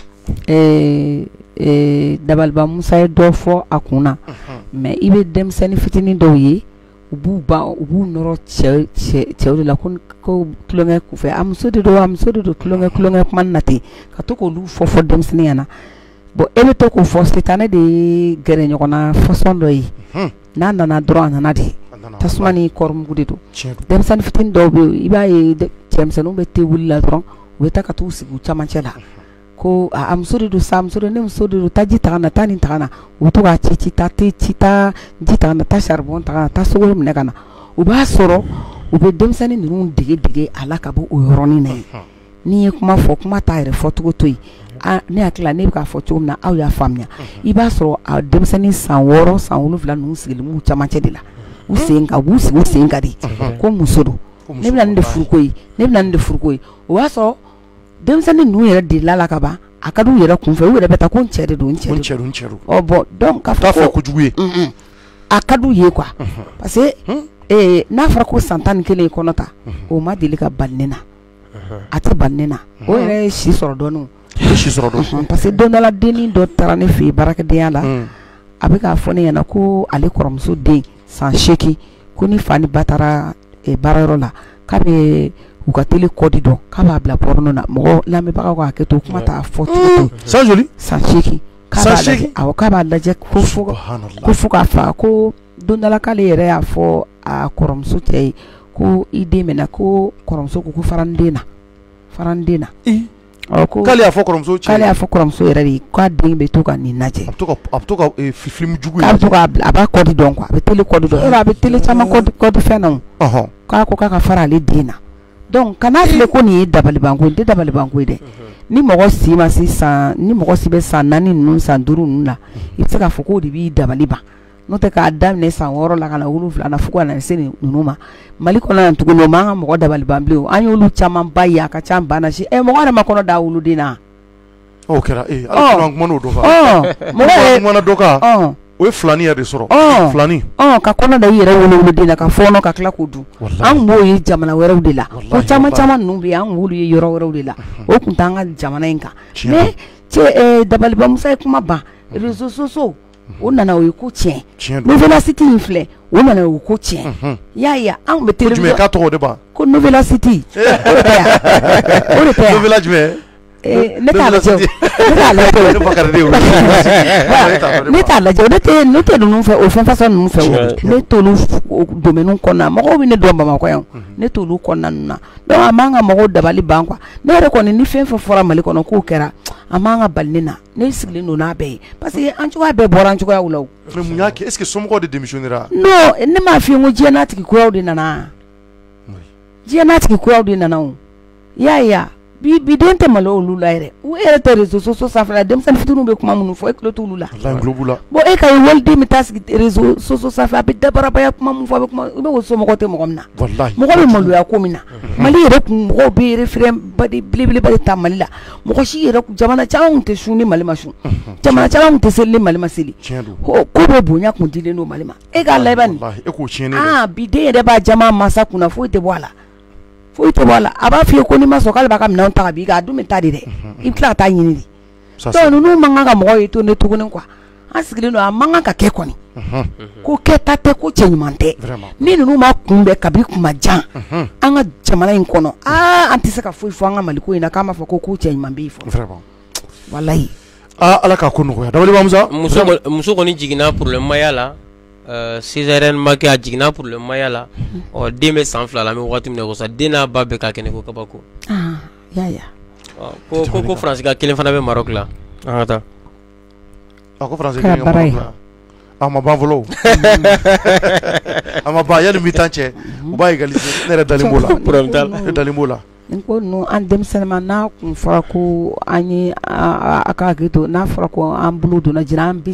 dabaliban Musa ye dɔ fɔ a kun na mais i bɛ denmisɛnnin fitinin dɔw ye u b'u nɔrɔ cɛw de la ko tulonkɛ kɔfɛ a muso de don tulonkɛ kuma na ten ka to k'olu fɔ denmisɛnnin ɲɛna bon e bɛ to k'o fɔ sitanɛ de ye gɛrɛ ɲɔgɔnna façon dɔ ye n'a nana dɔrɔn a nana de tasuma ni kɔrɔmugu de don denmisɛnnin fitinin dɔw bɛ yen i b'a ye cɛmisɛnninw bɛ te wuli la dɔrɔn u bɛ taa ka t'u sigi u camancɛ la ko a muso de don sa muso de ne muso de don taa ji ta na taa nin ta na u bɛ to k'a ci taa ji ta na taa charbon ta na taa sogo minɛ ka na u b'a sɔrɔ u bɛ denmisɛnnin ninnu dege a la ka bɔ o yɔrɔnin na ye n'i ye kuma fɔ kuma t'a yɛrɛ fɔcogo to yen ne hakili la ne bɛ k'a fɔ cogo min na aw y'a faamuya i b'a sɔrɔ a denmisɛnnin san 6 san 7 ninnu sigilen b'u camancɛ de la u sen ka b'u sigi u sen ka de ko muso don ne bɛna nin de furuko ye o b'a sɔrɔ denmisɛnnin ninnu yɛrɛ de la ka ban a ka d'u yɛrɛ kunfɛ u yɛrɛ bɛ taa ko n cɛ de don bon donc k'a fɔ ko kojugu ye a ka d'u ye quoi parce que n'a fɔra ko san 11 kɔnɔ ta o ma deli ka bali ne na a tɛ bali ne na o yɛrɛ ye si sɔrɔ dɔɔnin parce que don dɔ la dennin dɔ taara ne fɛ yen baarakɛdenya la a bɛ k'a fɔ ne ɲɛna ko ale kɔrɔmuso den san 8 ko ni fa ni ba taara baarayɔrɔ la k'a bɛ u ka teli kɔdi dɔn k'a b'a bila porno na mɔgɔ lamɛnbagaw ka hakɛ to kuma t'a fɔ cogo san joli san 8 k'a b'a lajɛ ko fo k'a fa ko don dɔ la k'ale yɛrɛ y'a fɔ a kɔrɔmuso cɛ ye ko i den mɛna ko kɔrɔmuso ko faranden na k'ale y'a fɔ kɔrɔmuso yɛrɛ de k'a den bɛ to ka nin lajɛ a bɛ to ka film jugu ye a b'a kɔdi dɔn quoi a bɛ teli kɔdi dɔn a bɛ teli caman kɔdi fɛn na k'a ko k'a ka fara ale den na donc kana filɛ ko nin ye dabaliban ko n tɛ dabaliban ko ye dɛ ni mɔgɔ si bɛ san 4 ninnu san 5 ninnu la i bɛ se k'a fɔ k'o de b'i dabali ban n'o tɛ k'a daminɛ san 6 la ka na 7 na fo ka na se ninnu ma Mali kɔnɔ yan tuguni o m'an ka mɔgɔ dabaliban bilen an y'olu caman ba ye a ka ca banna si mɔgɔ yɛrɛ ma kɔnɔ da woloden na o kɛra ala kuma n'o dɔ kan mɔgɔ kumana dɔ kan o ye filani yɛrɛ de sɔrɔ filani ka kɔnɔ da i yɛrɛ woloden na ka fɔɔnɔ ka tila k'o dun an b'o ye jamana wɛrɛw de la ko caman ninnu bɛ yen an b'olu ye yɔrɔ wɛrɛw de la o tun t'an ka jamana in kan mais dabaliban Musa ye kuma ban réseaux sociaux o nana o ye ko tiɲɛ Nouvelle City in filɛ o nana o ko tiɲɛ y'a ye anw bɛ télévision k'a tɔgɔ de ba ko Nouvelle City o de tɛ yan Nouvelle jumɛn ne t'a lajɛ ne tɛ ninnu fɛ o fɛn façon ninnu fɛ ne t'olu domaine kɔnɔna mɔgɔw bɛ ne dɔn Bamakɔ yan ne t'olu kɔnɔna ninnu na donc a m'an ka mɔgɔw dabali ban quoi ne yɛrɛ kɔni ni fɛn fɛn fɔra Mali kɔnɔ k'o kɛra a m'an ka bali ne na ne sigilen don n'a bɛɛ ye parce que an cogoya bɛɛ bɔra an cogoyaw la o mais mun y'a kɛ est-ce que somɔgɔw de démissionnera non ne m'a f'i ye ko diɲɛ n'a tigi kuraw de nana o y'a ye bi den tɛ malo olu la yɛrɛ u yɛrɛ tɛ réseaux sociaux sanfɛ la denmisɛnnin fitininw bɛ kuma minnu fɔ e tulo t'olu la bon e ka ye waliden bɛ taa sigi réseaux sociaux sanfɛ a bɛ dabarabaya kuma min fɔ a bɛ kuma i bɛ ko somɔgɔ tɛ mɔgɔ min na mɔgɔ bɛ maloya ko min na Mali yɛrɛ kun mɔgɔw bɛ référent ba de belebeleba de ta Mali la mɔgɔ si yɛrɛ jamana caman tɛ sun ni Mali ma sun jamana caman tɛ seli ni Mali ma seli ko bɛ bonya kun dilen don Mali ma e k'a layɛ nin bi den yɛrɛ b'a jama masa kunna foyi tɛ bɔ a la a b'a f'i ye ko n'i ma sɔn k'ale b'a ka minɛnw ta ka bin k'a dun bɛ taa de dɛ i bɛ tila ka taa ɲini de donc ninnu man kan ka mɔgɔw ye to ne tuguni quoi an sigilen don a man kan ka kɛ kɔni ko kɛta tɛ ko cɛ ɲuman tɛ ni ninnu ma kunbɛn kabi kuma jan an ka jamana in kɔnɔ an tɛ se ka foyi fɔ an ka Mali ko in na k'an b'a fɔ ko cɛ ɲuman bɛ yen fɔlɔ walayi ala k'a ko nɔgɔya dabaliban muso kɔni jiginna problème ma y'a la césarienne ma kɛ a jiginna problème ma y'a la den bɛ san 2 la an bɛ wagati min na ko sa den n'a ba bɛɛ ka kɛnɛ ko kabako y'a ko France ka kelen fana bɛ Maroc la an ka taa a ko français a ma ban fɔlɔ a ma ban yanni mi tan cɛ u b'a égaliser ne yɛrɛ dalen b'o la problème t'a la ne dalen b'o la n ko nu an denmisɛnninma n'a kun fɔra ko an ye a ka hakili to n'a fɔra ko an bolo donna jina an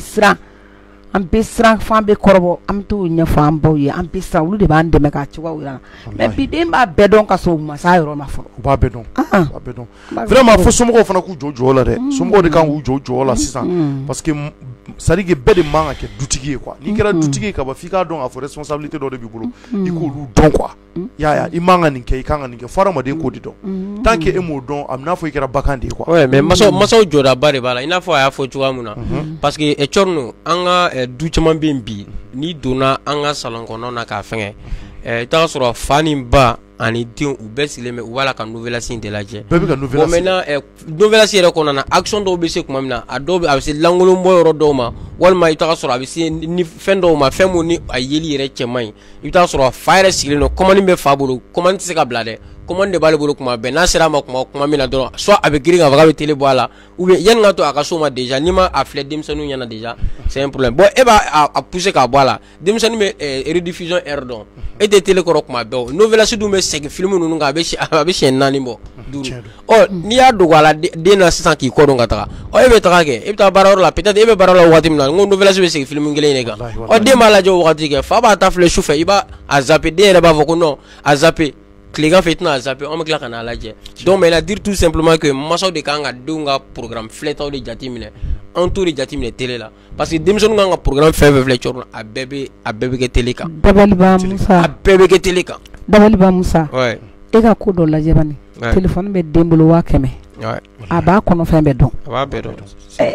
bɛ siran f'an bɛ kɔrɔbɔ an bɛ t'o ɲɛfɔ an baw ye an bɛ siran olu de b'an dɛmɛ k'a cogoya yira mais bi den b'a bɛɛ dɔn ka sɔrɔ u ma s'a yɔrɔ ma fɔlɔ u b'a bɛɛ dɔn u b'a bɛɛ dɔn vraiment fo somɔgɔw fana k'u jɔ jɔ la dɛ somɔgɔw de kan k'u jɔ jɔ la sisan parce que c'est à dire que bɛɛ de man ka kɛ dutigi ye quoi n'i kɛra dutigi ye ka ban f'i k'a dɔn k'a fɔ responsabilité dɔ de b'i bolo i k'olu dɔn quoi y'a ye i man ka nin kɛ i kan ka nin kɛ fo hadamaden k'o de dɔn tant que e m'o dɔn a bɛ n'a fɔ i kɛra bagan de ye quoi ouais mais masaw jɔdaba de b'a la i n'a fɔ a y'a fɔ cogoya min na parce que Thierno an ka du caman bɛ yen bi n'i donna an ka salon kɔnɔnaw na k'a fɛngɛ i t'a sɔrɔ fa ni ba ani den u bɛɛ sigilen bɛ u b'a la ka novelas in de lajɛ bɛɛ bɛ ka novelas bon maintenant novelas yɛrɛ kɔnɔna na action dɔw bɛ se tuma min na a bɛ se lankolon bɔ yɔrɔ dɔw ma walima i t'a sɔrɔ a bɛ se ni fɛn dɔw ma fɛn mun ni a yeli yɛrɛ cɛ man ɲi i bɛ t'a sɔrɔ fa yɛrɛ sigilen don commande bɛ fa bolo commande tɛ se ka bila dɛ commande de b'ale bolo kuma bɛɛ n'a sera a ma kuma min na dɔrɔn soit a bɛ girin ka fɔ k'a bɛ télé bɔ a la ou bien yanni ka to a ka so ma déjà n'i ma a filɛ denmisɛnninw ɲɛna déjà c'est un problème bon e b'a a pousser k'a bɔ a la denmisɛnnin bɛ rediffusion heure dɔn e tɛ télé kɔrɔ kuma bɛɛ o novelas dun bɛ segin film ninnu kan a bɛ siɲɛ 4 bɔ 5 ɔ n'i y'a dogo a la den na sisan k'i kɔ dɔn ka taga ɔ e bɛ taga kɛ e bɛ taa baarayɔrɔ la peut-être e bɛ baara la waati min na n ko novelas bɛ segin film kelen in de kan ɔ den b'a lajɛ o waati kɛ fa b'a ta filɛ su fɛ i b'a zapper den yɛrɛ b'a fɔ ko non a zapper tilegan fɛ i tɛna a zapper an bɛ tila ka n'a lajɛ donc mais il a dire tout simplement que masaw de kan ka denw ka programme filɛtaw de jate minɛ an t'o de jate minɛ télé la parce que denmisɛnninw kan ka programme fɛn fɛn filɛ Thierno a bɛɛ bɛ kɛ télé kan Dabaliba Musa a bɛɛ bɛ kɛ télé kan Dabaliba Musa ouais e ka ko dɔ lajɛ bani téléphone bɛ den bolo 500 a b'a kɔnɔ fɛn bɛɛ dɔn a b'a bɛɛ dɔn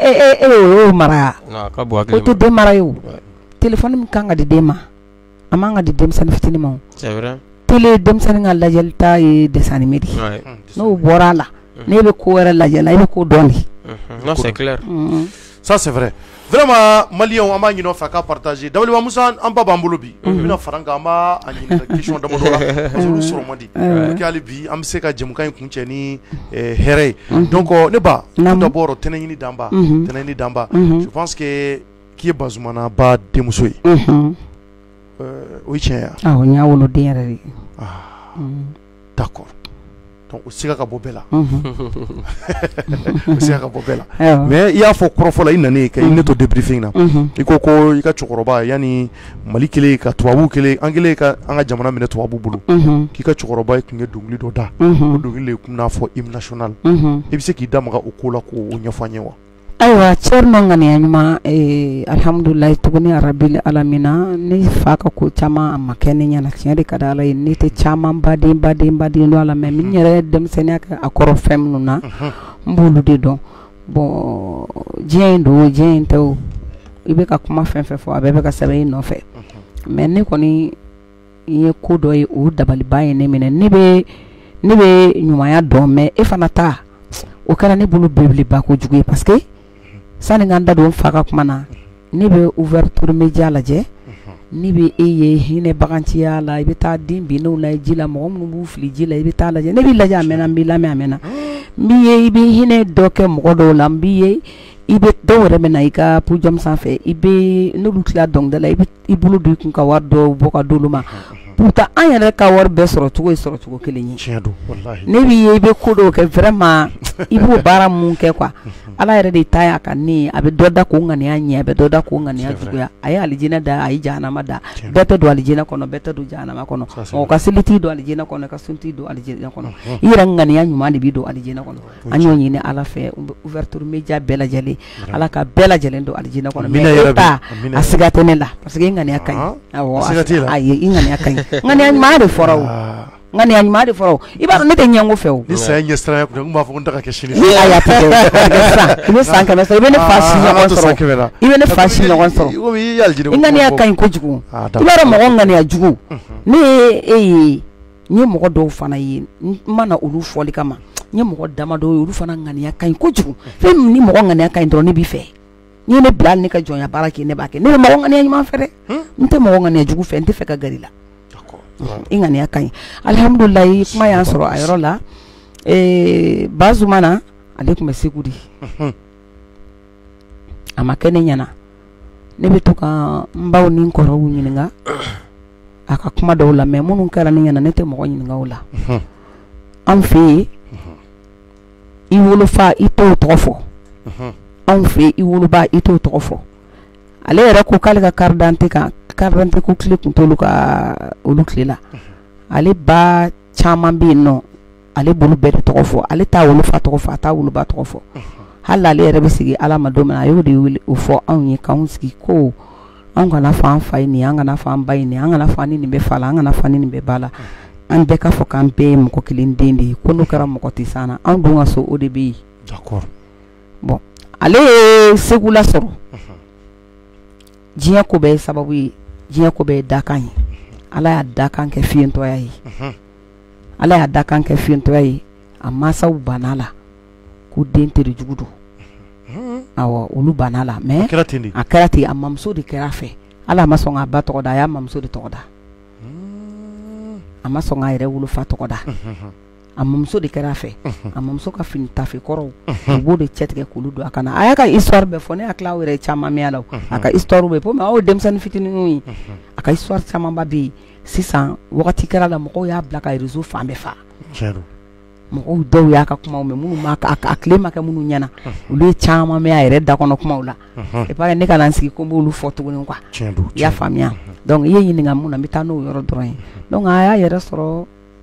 e mara non a ka bon o tɛ den mara ye o téléphone min kan ka di den ma a man ka di denmisɛnnin fitinin ma o c'est vrai télé denmisɛnnin ka lajɛli ta ye dessin animé de n'o bɔra a la n'e bɛ ko wɛrɛ lajɛ la i bɛ ko dɔn de non c'est clair ça c'est vrai vraiment malien an b'a ɲini fɛ k'a partager Dabaliba Musa an ba b'an bolo bi i bɛna fara an kan an b'a ɲini question damadɔ la parce que olu sɔrɔ man di pour que hali bi an bɛ se ka jɛmukan in kuncɛ ni hɛrɛ ye donc ne ba tout d'abord tɛnɛɲini danba tɛnɛɲini danba je pense que k'i ye Bazumana ba denmuso ye o ye tiɲɛ ye awɔ n y'a wolo den yɛrɛ de d'accord donc o siga ka bɔ bɛɛ la o siga ka bɔ bɛɛ la mais i y'a fɔ kɔrɔfɔ la i nanen ka i ne to débriefing na i ko ko i ka cɛkɔrɔba yanni Mali kelen ka tubabu kelen an kelen ka an ka jamana minɛ tubabu bolo k'i ka cɛkɔrɔba tun ye dɔnkili dɔ da o dɔnkili de tun n'a fɔ hymne national i bɛ se k'i da maga o ko la k'o ɲɛfɔ an ye wa ayiwa Thierno ŋaniya ɲuman alhamdulilayi tuguni arabili alamina ne fa ka ko caman a ma kɛ ne ɲɛna tiɲɛ de ka di Ala ye ne tɛ caman baden dɔn a la mais min yɛrɛ denmisɛnniya kɛ a kɔrɔ fɛn minnu na n b'olu de dɔn bon diɲɛ in don diɲɛ in tɛ o i bɛ ka kuma fɛn fɛn fɔ a bɛɛ bɛ ka sɛbɛn i nɔfɛ mais ne kɔni ye ko dɔ ye o dabaliba ye ne minɛ ne bɛ ɲumanya dɔn mais e fana ta o kɛra ne bolo belebeleba kojugu ye parce que sani k'an da don fa ka kuma na ne bɛ ouverture média lajɛ ne bɛ e ye hinɛ bagantiya la i bɛ taa den binnew la ji la mɔgɔ minnu b'u fili ji la i bɛ taa lajɛ ne b'i lajɛ a mɛnna n b'i lamɛn a mɛnna n b'i ye i bɛ hinɛ dɔ kɛ mɔgɔ dɔw la n b'i ye i bɛ dɔw yɛrɛ bɛ na i ka podium sanfɛ i bɛ n'olu tila dɔnkilida la i bɛ i bolo don i kun ka wari dɔw bɔ ka d'olu ma pourtant an yɛrɛ ka wari bɛɛ sɔrɔ cogo ye sɔrɔ cogo kelen ye tiɲɛ don wallahi ne b'i ye i bɛ ko dɔw kɛ vraiment i b'o baara mun kɛ quoi Ala yɛrɛ de ta y'a ka ne a bɛ dɔ da k'o ŋaniya ɲɛ a bɛ dɔ da k'o ŋaniya juguya a ye alijinɛ da a ye jahanama da bɛɛ tɛ don alijinɛ kɔnɔ bɛɛ tɛ don jahanama kɔnɔ o ka seli t'i don alijinɛ kɔnɔ ka sun t'i don alijinɛ kɔnɔ i yɛrɛ ŋaniya ɲuman de b'i don alijinɛ kɔnɔ an y'o ɲini Ala fɛ ouverture média bɛɛ lajɛlen Ala ka bɛɛ lajɛlen don alijinɛ kɔnɔ mais e ta a siga tɛ ne la parce que i ŋaniya ka ɲi awɔ ayi i ŋaniya ka ɲi ŋaniya ɲuman de fɔra o ŋaniya ɲuman de fɔra o i b'a dɔn ne tɛ ɲɛngo fɛ o ni saya ɲɛ siran kun n b'a fɔ ko n tɛ ka kɛ sini ayi a tɛ kɛ i bɛ san 100 sɔrɔ i bɛ ne fa si ɲɔgɔn sɔrɔ i bɛ ne fa si ɲɔgɔn sɔrɔ i ŋaniya ka ɲi kojugu i b'a dɔn mɔgɔ ŋaniya jugu ne ye e ye n ye mɔgɔ dɔw fana ye n mana olu fɔli kama n ye mɔgɔ dama dɔw ye olu fana ŋaniya ka ɲi kojugu fɛn min ni mɔgɔ ŋaniya ka ɲi dɔrɔn ne b'i fɛ n'i ye ne bila ne ka jɔnya baara kɛ ne b'a kɛ ne bɛ mɔgɔ ŋaniya ɲuman fɛ dɛ n tɛ mɔgɔ ŋaniya jugu fɛ n tɛ fɛ ka gɛrɛ i la i ŋaniya ka ɲi alhamdulilayi kuma y'an sɔrɔ a yɔrɔ la Bazumana ale tun bɛ Segu de a ma kɛ ne ɲɛna ne bɛ to ka n baw ni n kɔrɔw ɲininka a ka kuma dɔw la mais minnu kɛra ne ɲɛna ne tɛ mɔgɔ ɲininka o la an fɛ yen i wolofa i t'o tɔgɔ fɔ anw fɛ i woloba i t'o tɔgɔ fɔ ale yɛrɛ ko k'ale ka carte d'identité ko tile kun t'olu ka olu tile la ale ba caman bɛ yen nɔ ale bolo bɛɛ de tɔgɔ fɔ ale t'a wolofa tɔgɔ fɔ a t'a woloba tɔgɔ fɔ hali ale yɛrɛ bɛ sigi ala ma don min na a y'o de wele o fɔ anw ye k'anw sigi ko an kana fɔ an fa ye nin an kana fɔ an ba ye nin an kana fɔ an ni nin bɛ fa la an kana fɔ an ni nin bɛ ba la an bɛɛ ka fɔ k'an bɛɛ ye mɔgɔ kelen den de ye ko n'o kɛra mɔgɔ tɛ s'an na anw dun ka so o de bɛ yen d'accord bon ale ye segu la sɔrɔ diɲɛ ko bɛɛ ye sababu ye diɲɛ ko bɛɛ ye dakan ye ala y'a dakan kɛ fiyentɔya ye ala y'a dakan kɛ fiyentɔya ye a mansaw banna la ko den terijugu don awɔ olu banna la mais a kɛra ten a mamuso de kɛra a fɛ ala ma sɔn k'a ba tɔgɔ da a y'a mamuso de tɔgɔ da a ma sɔn k'a yɛrɛ wolofa tɔgɔ da a mamuso de kɛra a fɛ a mamuso ka fini tafe kɔrɔw u b'o de cɛtigɛ k'olu don a kana a y'a ka histoire bɛɛ fɔ ne hakili aw yɛrɛ caman mɛn a la a ka histoire bɛ yen aw ye denmisɛnnin fitininw ye a ka histoire camanba bɛ yen sisan wagati kɛra la mɔgɔw y'a bila ka réseau fan bɛɛ fa mɔgɔw dɔw y'a ka kumaw mɛn minnu ma a tile ma kɛ minnu ɲɛna olu ye caman mɛn a yɛrɛ da kɔnɔ kumaw la et puis ne kana n sigi ko n b'olu fɔ tuguni quoi i y'a faamuya donc i ye ɲininka mun na n bɛ taa n'o yɔrɔ dɔrɔn ye donc a y'a yɛrɛ sɔrɔ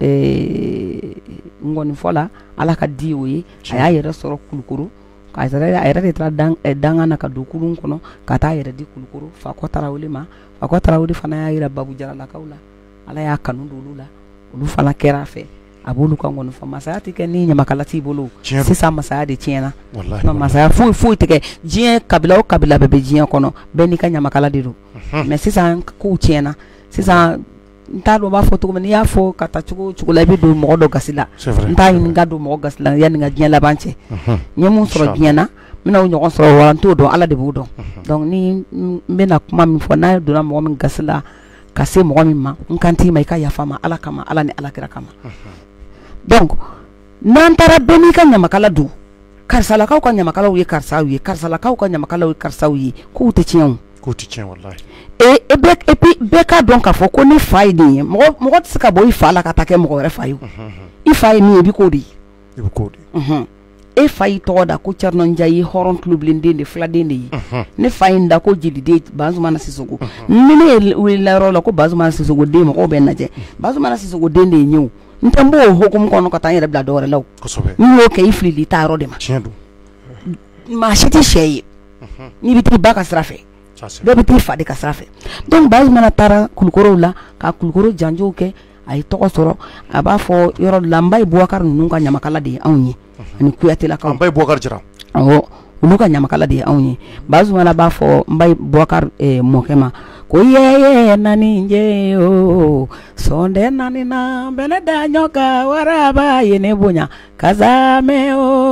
ngɔnifɔ la ala ka di o ye a y'a yɛrɛ sɔrɔ Kulukoro a yɛrɛ de taara dangan na ka don kurun kɔnɔ ka taa yɛrɛ di Kulukoro Fakɔ Tarawele ma Fakɔ Tarawele fana y'a yira Babu Jaralakaw la ala y'a kanu don olu la olu fana kɛra a fɛ a b'olu ka ngɔnifɔ masaya tɛ kɛ ni ɲamakala t'i bolo sisan masaya de tiɲɛna masaya foyi tɛ kɛ diɲɛ kabila o kabila bɛɛ bɛ diɲɛ kɔnɔ bɛɛ n'i ka ɲamakala de don mais sisan kow tiɲɛna sisan n t'a dɔn b'a fɔ cogo min n'i y'a fɔ ka taa cogo la i bɛ don mɔgɔ dɔ gasi la n t'a ɲini ka don mɔgɔ gasi la yanni ka diɲɛ laban cɛ n ye mun sɔrɔ diɲɛ na n bɛna o ɲɔgɔn sɔrɔ wa n t'o dɔn ala de b'o dɔn donc ni n bɛna kuma min fɔ n'a donna mɔgɔ min gasi la ka se mɔgɔ min ma n kan t'i ma i ka yafa ma ala kama ala ni alakira kama donc n'an taara bɛɛ n'i ka ɲamakala don karisalakaw ka ɲamakalaw ye karisaw ye karisalakaw ka ɲamakalaw ye karisaw ye k'u tɛ tiɲɛ o k'u tɛ tiɲɛ walahi et puis bɛɛ k'a dɔn k'a fɔ ko ne fa ye nin ye mɔgɔ tɛ se ka bɔ i fa la ka taa kɛ mɔgɔ wɛrɛ fa ye i fa ye min ye i bɛ k'o de ye i bɛ k'o de e fa y'i tɔgɔ da ko Cɛrnɔnja ye hɔrɔn tulobilenden de filaden de ye ne fa ye n da ko Jeliden Bazumana Sisoko ni ne wulila yɔrɔ la ko Bazumana Sisoko den mɔgɔw bɛ n lajɛ Bazumana Sisoko den de ye n ye o n tɛ n b'o hukumu kɔnɔ ka taa n yɛrɛ bila dɔwɛrɛ la o n'i y'o kɛ i filili i taa yɔrɔ de ma maa si tɛ sɛ ye n'i bɛ t'i ba ka sira fɛ bɛɛ bɛ t'i fa de ka sira fɛ donc Bazumana taara Kulukorow la ka Kulukoro janjow kɛ a ye tɔgɔ sɔrɔ a b'a fɔ yɔrɔ dɔ la n ba ye Bubakari ninnu ka ɲamakala de ye anw ye ani Kuyatelakaw n ba ye Bubakari Jara awɔ olu ka ɲamakala de ye anw ye Bazumana b'a fɔ n ba ye Bubakari mɔkɛ ma ko yeye nani je o sonde nani na bene da nyoka waraba ye ne bonya kazame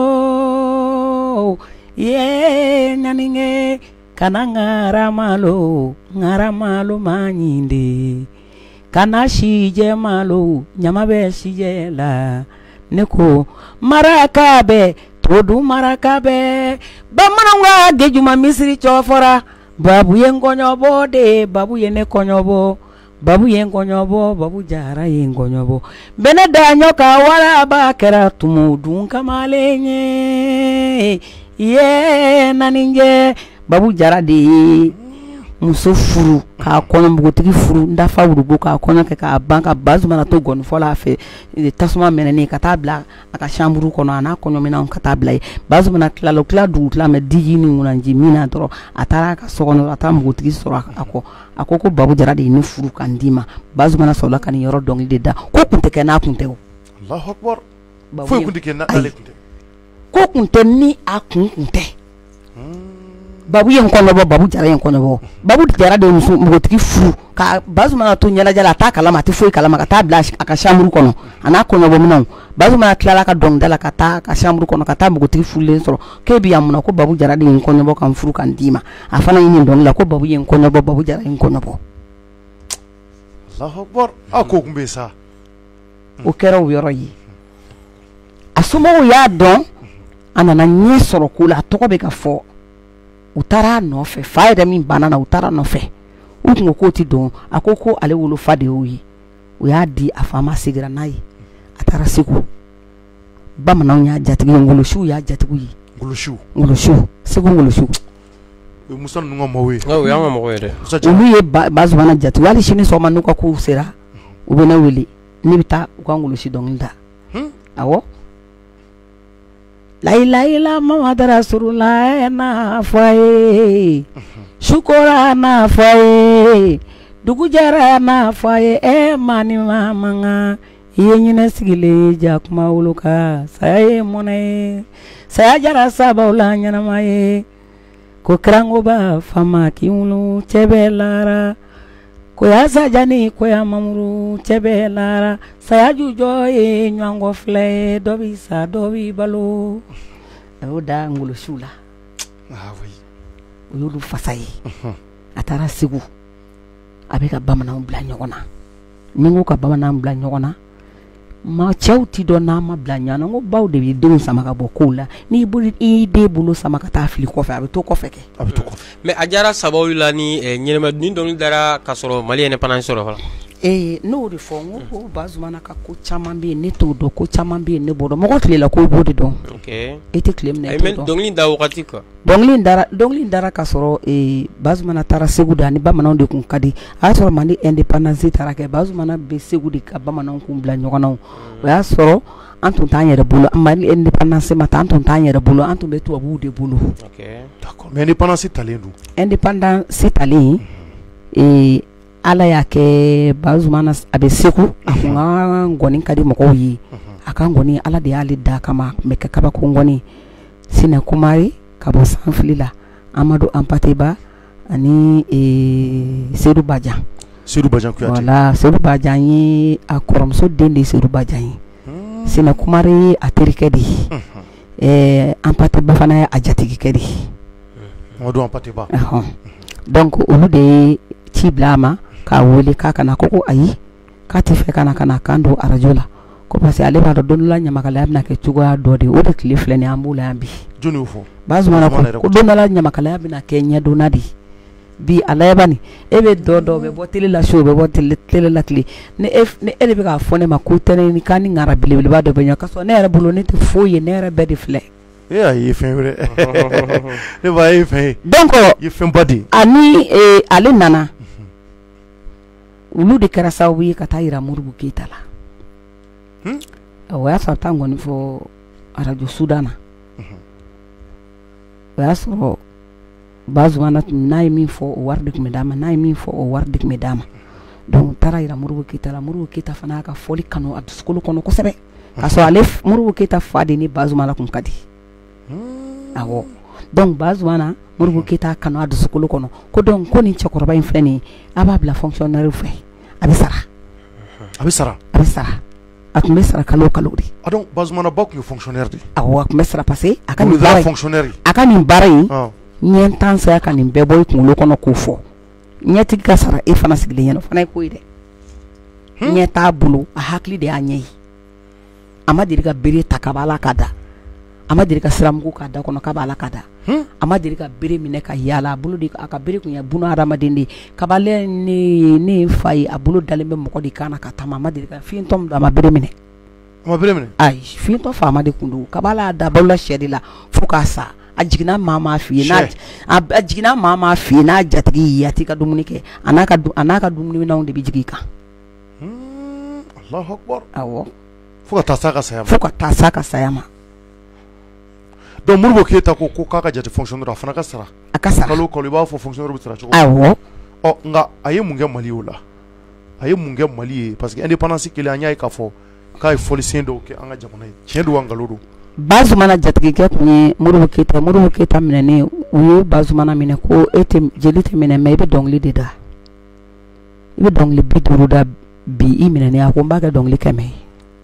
o ye nani nge kana ngaramalo manyinde kana shije malo nyamabe shije la neko marakabe todu marakabe bamananga gejuma misiri chofora babu ye ngonyobo de babu ye ne konyobo babu ye ngonyobo babu jara ye ngonyobo bene da nyoka wala ba kera tumudun kamalenye ye naninge babu jara de muso furu ka kɔnɔ mbugotigi furu ndafa wurugo ka kɔnɔ kɛ ka ban ka Bazumana to gɔnifɔ la fɛ tasuma mɛnɛnen ka taa bila a ka chambre kɔnɔ a n'a kɔɲɔminɛnw ka taa bila ye Bazumana tilala o tila dugu tila mɛ diji ni ŋunanji min na dɔrɔn a taara a ka so kɔnɔ a taara mbugotigi sɔrɔ a ko Babu Jara de ye ne furu ka n d'i ma Bazumana sɔrɔla ka nin yɔrɔ dɔnkili de da ko kun tɛ kɛ n'a kun tɛ o Allahu Akbar foyi kun tɛ kɛ n'ale kun tɛ ko kun tɛ ni a kun tɛ Babu ye n kɔɲɔbɔ Babu Jara ye n kɔɲɔbɔ Babu Jara de ye mbugotigi furu ka Bazumana to ɲɛnajɛ la a t'a kalama a tɛ foyi kalama ka taa bila a ka chambre kɔnɔ a n'a kɔɲɔbɔminɛnw Bazumana tilala ka dɔnkilida la ka taa a ka chambre kɔnɔ ka taa mbugotigi furulen sɔrɔ k'e bɛ yan mun na ko Babu Jara de ye n kɔɲɔbɔ ka n furu ka n d'i ma a fana ye nin dɔnkili la ko Babu ye n kɔɲɔbɔ Babu Jara ye n kɔɲɔbɔ Allahu Akbar a ko kun bɛ sa o kɛra o yɔrɔ ye a somɔgɔw y'a dɔn a nana ɲɛ sɔrɔ ko la a tɔgɔ bɛ ka fɔ u taara nɔfɛ fa yɛrɛ min banna na u taara nɔfɛ u tun ko k'o ti dɔn a ko ko ale wolo fa de y'o ye u y'a di a fa ma segira n'a ye a taara Segu bamananw y'a jatigi ye Ngolosiw y'a jatigiw ye Ngolosiw Segu Ngolosiw Musa ninnu ka mɔgɔw ye o y'an ka mɔgɔw ye dɛ olu ye Bazumana jatigiw hali sini sɔgɔma n'u ka kow sera u bɛ ne wele ne bɛ taa u ka Ngolosi dɔnkili da awɔ la ilaha illa Muhammadu Rasulullah na fɔ ye sukora na fɔ ye dugu jɛra na fɔ ye mani ma mankan i ye ɲinɛ sigilen jakuma wolo kan saya ye mɔnɛ ye saya jara sabaw la ɲɛnama ye ko kirangoba fama k'i wolo cɛ bɛ lara ko ya sajani ko ya mamuru cɛ bɛ lara saya jujɔ ye ɲɔgɔn filɛ ye dɔ bi sa dɔ bi balo a y'o da Ngolosiw la o y'olu fasa ye a taara Segu a bɛ ka bamananw bila ɲɔgɔn na ni n ko ka bamananw bila ɲɔgɔn na ma cɛw ti dɔn n'a ma bila ɲɔgɔn na n ko baw de bɛ denw sama ka bɔ kow la n'i den bolo sama ka taa fili kɔfɛ a bɛ to kɔfɛ kɛ mais a diyara sabaw la ni ɲɛnɛma ni dɔnkili dara ka sɔrɔ Mali indépendance sɔrɔ fɔlɔ n'o de fɔ n ko Bazumana ka ko caman bɛ yen ne t'o dɔn ko caman bɛ yen ne b'o dɔn mɔgɔ tilela ko i b'o de dɔn e tɛ tile minɛ e t'o dɔn dɔnkili da wagati quoi dɔnkili dara ka sɔrɔ Bazumana taara Segu da ni bamananw de kun ka di a y'a sɔrɔ Mali indépendance taara kɛ Bazumana bɛ Segu de ka bamananw kun bila ɲɔgɔn na o y'a sɔrɔ an tun t'an yɛrɛ bolo Mali indépendance ma ta an tun t'an yɛrɛ bolo an tun bɛ tubabuw de bolo d'accord mais indépendance talen don indépendance talen Ala y'a kɛ Bazumana a bɛ Segu a kun ka ngɔni ka di mɔgɔw ye a ka ngɔni Ala de y'ale da kama mɛ kɛ kabako ngɔni Sinɛ Kumari ka bɔ Sanfili la Amadu Ampateba ani Seydou Badian Kuyate voilà Seydou Badian ye a kɔrɔmuso den de ye Seydou Badian ye Sinɛ Kumari a terikɛ de ye Ampateba fana ye a jatigikɛ de ye Amadu Ampateba donc olu de ye ci bila a ma k'a wele k'a kana ko ayi k'a tɛ fɛ kana kan don arajo la ko parce que ale b'a dɔn don dɔ la ɲamakalaya bɛna kɛ cogoya dɔ de o de tile filɛ nin an b'o la yan bi jɔn y'o fɔ Bazumana ko don dɔ la ɲamakalaya bɛna kɛ ɲɛdonna de bi a layaba nin e bɛ dɔ bɛ bɔ télé la su o bɛ bɔ télé la tile ni e de bɛ k'a fɔ ne ma ko tɛnɛ ni k'a ni ŋara belebeleba dɔ bɛ ɲɔgɔn ka sɔrɔ ne yɛrɛ bolo ne tɛ foyi ye ne yɛrɛ bɛɛ de filɛ a ye fɛn wɛrɛ ne ba ye fɛn ye donc ye fɛnba de ani ale nana olu de kɛra sababu ye ka taa yira Modibo Keyita la o y'a sɔrɔ taa ngɔni fɔ arajo Sudan na o y'a sɔrɔ Bazumana n'a ye min fɔ o wari de tun bɛ d'a ma n'a ye min fɔ o wari de tun bɛ d'a ma donc taara yira Modibo Keyita la Modibo Keyita fana y'a ka fɔli kanu a dusukolo kɔnɔ kosɛbɛ k'a sɔrɔ ale Modibo Keyita fa de ni Bazumana kun ka di awɔ donc Bazumana Modibo Keyita kanu a dusukolo kɔnɔ ko donc ko nin cɛkɔrɔba in filɛ nin ye a b'a bila fonctionnaire fɛ a bɛ sara a tun bɛ sara kalo kalo de donc Bazumana ba tun ye fonctionnaire de awɔ a tun bɛ sara parce que a ka nin baara in ɲɛ tan saya ka nin bɛɛ bɔ i kunkolo kɔnɔ k'o fɔ ɲɛtigi ka sara e fana sigilen ɲɛna o fana ye ko ye dɛ ɲɛ t'a bolo a hakili de y'a ɲɛ ye a ma deli ka bere ta k'a b'a la ka da a ma deli ka siramugu k'a da kɔnɔ k'a b'a la ka da a ma deli ka bere minɛ ka yaala a bolo de a ka bere kun ye buna hadamaden de ye kabale ne fa ye a bolo dalen bɛ mɔgɔ de kan na ka taama a ma deli ka fiyentɔ min don a ma bere minɛ ayi fiyentɔ faama de kun don kabala a da balola sɛ de la fo k'a sa a jiginna maa m'a f'i ye n'a jatigi y'i a t'i ka dumuni kɛ a n'a ka dumuni minɛnw de bɛ jigin i kan Allahu Akbar awɔ fo ka taa s'a ka saya ma donc Modibo Keyita ko k'a ka jate fonctionnaire a fana ka sara kalo kalo I b'a fɔ fonctionnaire bɛ sara cogo awɔ nka a ye mun kɛ Mali o la a ye mun kɛ Mali ye parce que indépendance kelen an y'a ye k'a fɔ k'a ye fɔlisen dɔw kɛ an ka jamana ye tiɲɛ don wa nkalon don Bazumana jatigikɛ tun ye Modibo Keyita minɛnen u ye Bazumana minɛ ko jeli tɛ minɛ mais I bɛ dɔnkili de da I bɛ dɔnkili 50 da bi I minɛnen a ko n b'a kɛ dɔnkili 100 ye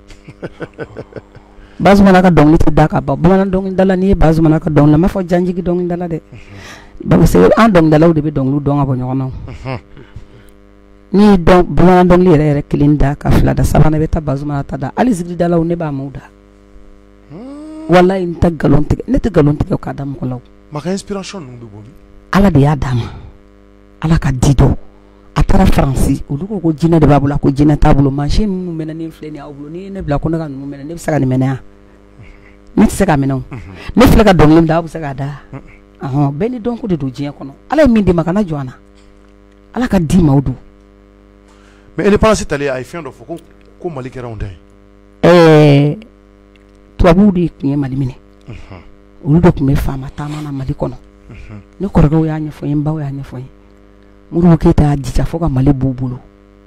Bazumana ka dɔnkili tɛ da ka ban bamanan dɔnkilidala n'i ye Bazumana ka dɔnkili la n b'a fɔ janjigi dɔnkilidala dɛ parce que an dɔnkilidalaw de bɛ dɔnkiliw dɔn ka bɔ ɲɔgɔn na n'i ye bamanan dɔnkili yɛrɛ kelen da ka fila da sabanan I bɛ taa Bazumana ta da hali zikiridalaw ne b'a m'u da wallahi ne tɛ nkalon tigɛ k'a da mɔgɔ la maka inspiration nungu bomi ala de y'a d'a ma ala ka di dɔ a taara faransi olu ko jinɛ de b'a bolo ko jinɛ t'a bolo mansin ninnu mɛnɛ ne filɛ nin ye aw bolo ni ne bila ko ne ka ninnu mɛnɛ ne bɛ se ka nin mɛnɛ yan ne tɛ se ka mɛnɛ o ne filɛ ka dɔnkili da aw bɛ se k'a da bɛɛ ni dɔnko de don diɲɛ kɔnɔ ala ye min di ma kana jɔ an na ala ka di ma o don mais indépendance tali a ye fɛn dɔ fɔ ko Mali kɛra anw ta ye tubabuw de tun ye Mali minɛ olu de tun bɛ faama taama na Mali kɔnɔ ne kɔrɔkɛw y'a ɲɛfɔ n ye n baw y'a ɲɛfɔ n ye Modibo Keyita y'a jija fo ka Mali b'u bolo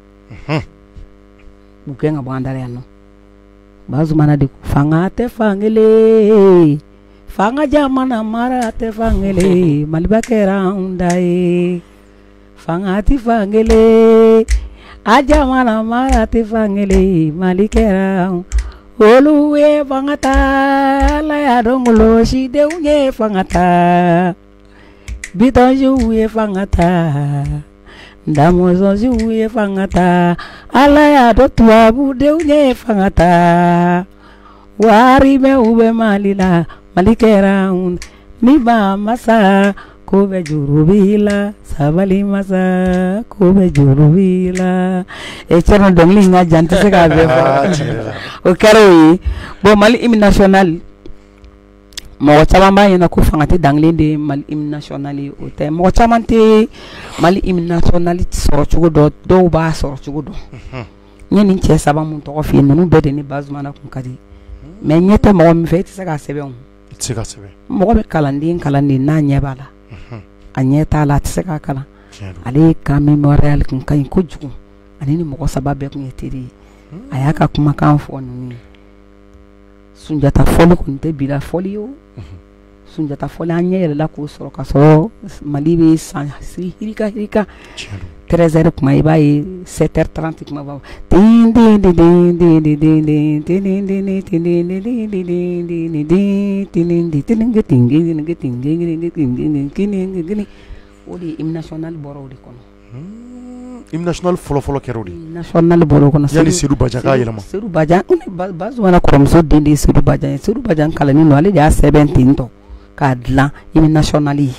u gɛn ka bɔ an da la yan nɔ Bazumana de fanga tɛ fankelen fanga jamana mara tɛ fankelen Maliba kɛra anw da ye fanga tɛ fankelen a jamana mara tɛ fankelen Mali kɛra anw olu ye fanga ta Ala y'a dɔn golosidenw ye fanga ta bitɔnsiw ye fanga ta ndamɔzɔnsiw ye fanga ta Ala y'a dɔn tubabudenw ye fanga ta warimɛw bɛ Mali la Mali kɛra anw ni ba masa ko bɛ juru b'i la sabali masa ko bɛ juru b'i la cɛna dɔnkili in ka jan tɛ se k'a bɛɛ fɔ o kɛra o ye bon Mali hymne national mɔgɔ caman b'a ɲɛna ko fanga tɛ danglen de Mali hymne national ye o tɛ mɔgɔ caman tɛ Mali hymne national sɔrɔ cogo dɔn dɔw b'a sɔrɔ cogo dɔn n ye nin cɛ saba mun tɔgɔ f'i ye ninnu bɛɛ de ni Bazumana kun ka di mais ɲɛ tɛ mɔgɔ min fɛ i tɛ se k'a sɛbɛn o i tɛ se k'a sɛbɛn mɔgɔ bɛ kalanden n'a ɲɛ b'a la a ɲɛ t'a la a tɛ se k'a kalan ale ka mémorial kun ka ɲi kojugu ani ni mɔgɔ saba bɛɛ kun ye teri ye a y'a ka kumakan fɔ ninnu ye Sunjata fɔli kɔni tɛ bila fɔli ye o Sunjata fɔli an ɲɛ yɛlɛla k'o sɔrɔ ka sɔrɔ Mali bɛ san hirika 13h kuma i b'a ye 7h30 kuma b'a tin din din din din din din din tin din din din tin din din din din din din tin din din tin din tin din din tin din din o de hymne national bɔra o de kɔnɔ hymne national fɔlɔ kɛra o de national bɔra o kɔnɔ yani Seydou Badian k'a yɛlɛma Seydou Badian Bazumana kɔrɔmuso den de ye Seydou Badian ye Seydou Badian kalannen don ale de y'a sɛbɛn ten tɔ k'a dilan hymne national ye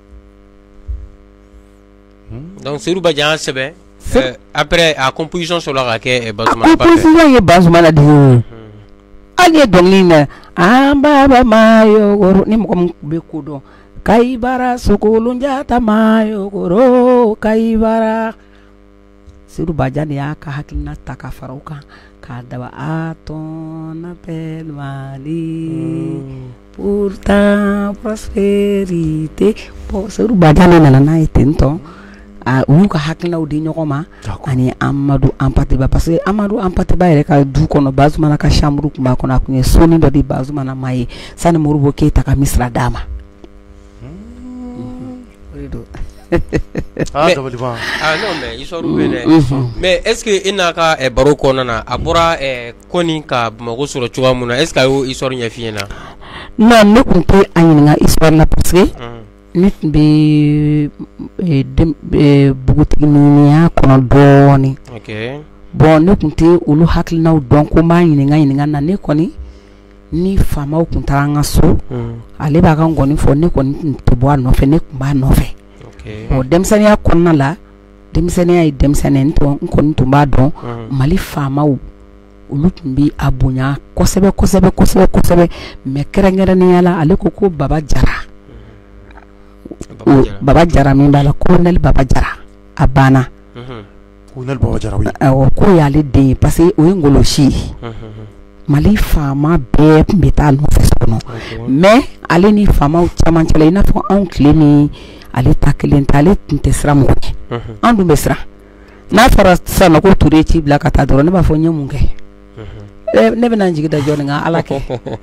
donc Seydou Badian sɛbɛn après a composition sɔrɔla ka kɛ Bazumana composition ye Bazumana de ye hali ye dɔnkili na an baba mayogoro ni mɔgɔ min bɛ ko dɔn Kaibara sokolonjata mayogoro Kaibara Seydou Badian de y'a ka hakilina ta ka fara o kan k'a daba a ton appelle Mali pour ta prospérité bon Seydou Badian de nana n'a ye ten tɔ u y'u ka hakilinaw di ɲɔgɔn ma ani Amadu Ampateba parce que Amadu Ampateba yɛrɛ ka du kɔnɔ Bazumana ka chambre tun b'a kɔnɔ a tun ye soni dɔ di Bazumana ma ye sani Modibo Keyita ka misira d'a ma non mais histoire bɛ dɛ mais est ce que i n'a ka baro kɔnɔna na a bɔra kɔni ka Bamakɔ sɔrɔ cogoya mun na est ce que a y'o histoire ɲɛf'i ɲɛna non ne tun tɛ a ɲininka histoire la parce que ne tun bɛ npogotiginiya kɔnɔ dɔɔni bon ne tun tɛ olu hakilinaw dɔn ko n b'a ɲininka na ne kɔni ni faamaw tun taara an ka so ale b'a ka ngɔni fɔ ne kɔni tun tɛ bɔ a nɔfɛ ne tun b'a nɔfɛ bon denmisɛnniya kɔnɔna la denmisɛnniya ye denmisɛnniya n kɔni tun b'a dɔn Mali faamaw olu tun bɛ a bonya kosɛbɛ kosɛbɛ kosɛbɛ kosɛbɛ mais kɛrɛnkɛrɛnnenya la ale ko Baba Jara Baba Jara min b'a la colonel Baba Jara a banna colonel Baba Jara oui ko y'ale den ye parce que o ye ngolosi ye Mali faama bɛɛ tun bɛ taa nɔfɛ so kɔnɔ mais ale ni faamaw caman cɛla i n'a fɔ anw tile ni ale ta kelen tɛ ale tun tɛ siran mɔgɔ ɲɛ an dun bɛ siran n'a fɔra sisan ko Ture ci bila ka taa dɔrɔn ne b'a fɔ n ye mun kɛ ne bɛna n jigi da jɔnni kan Ala kɛ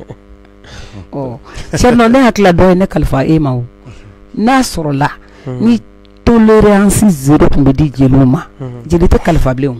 cɛ ne hakili la dɔ ye ne kalifa e ma o n'a sɔrɔla ni tolérance zéro tun bɛ di jeliw ma jeli tɛ kalifa bilen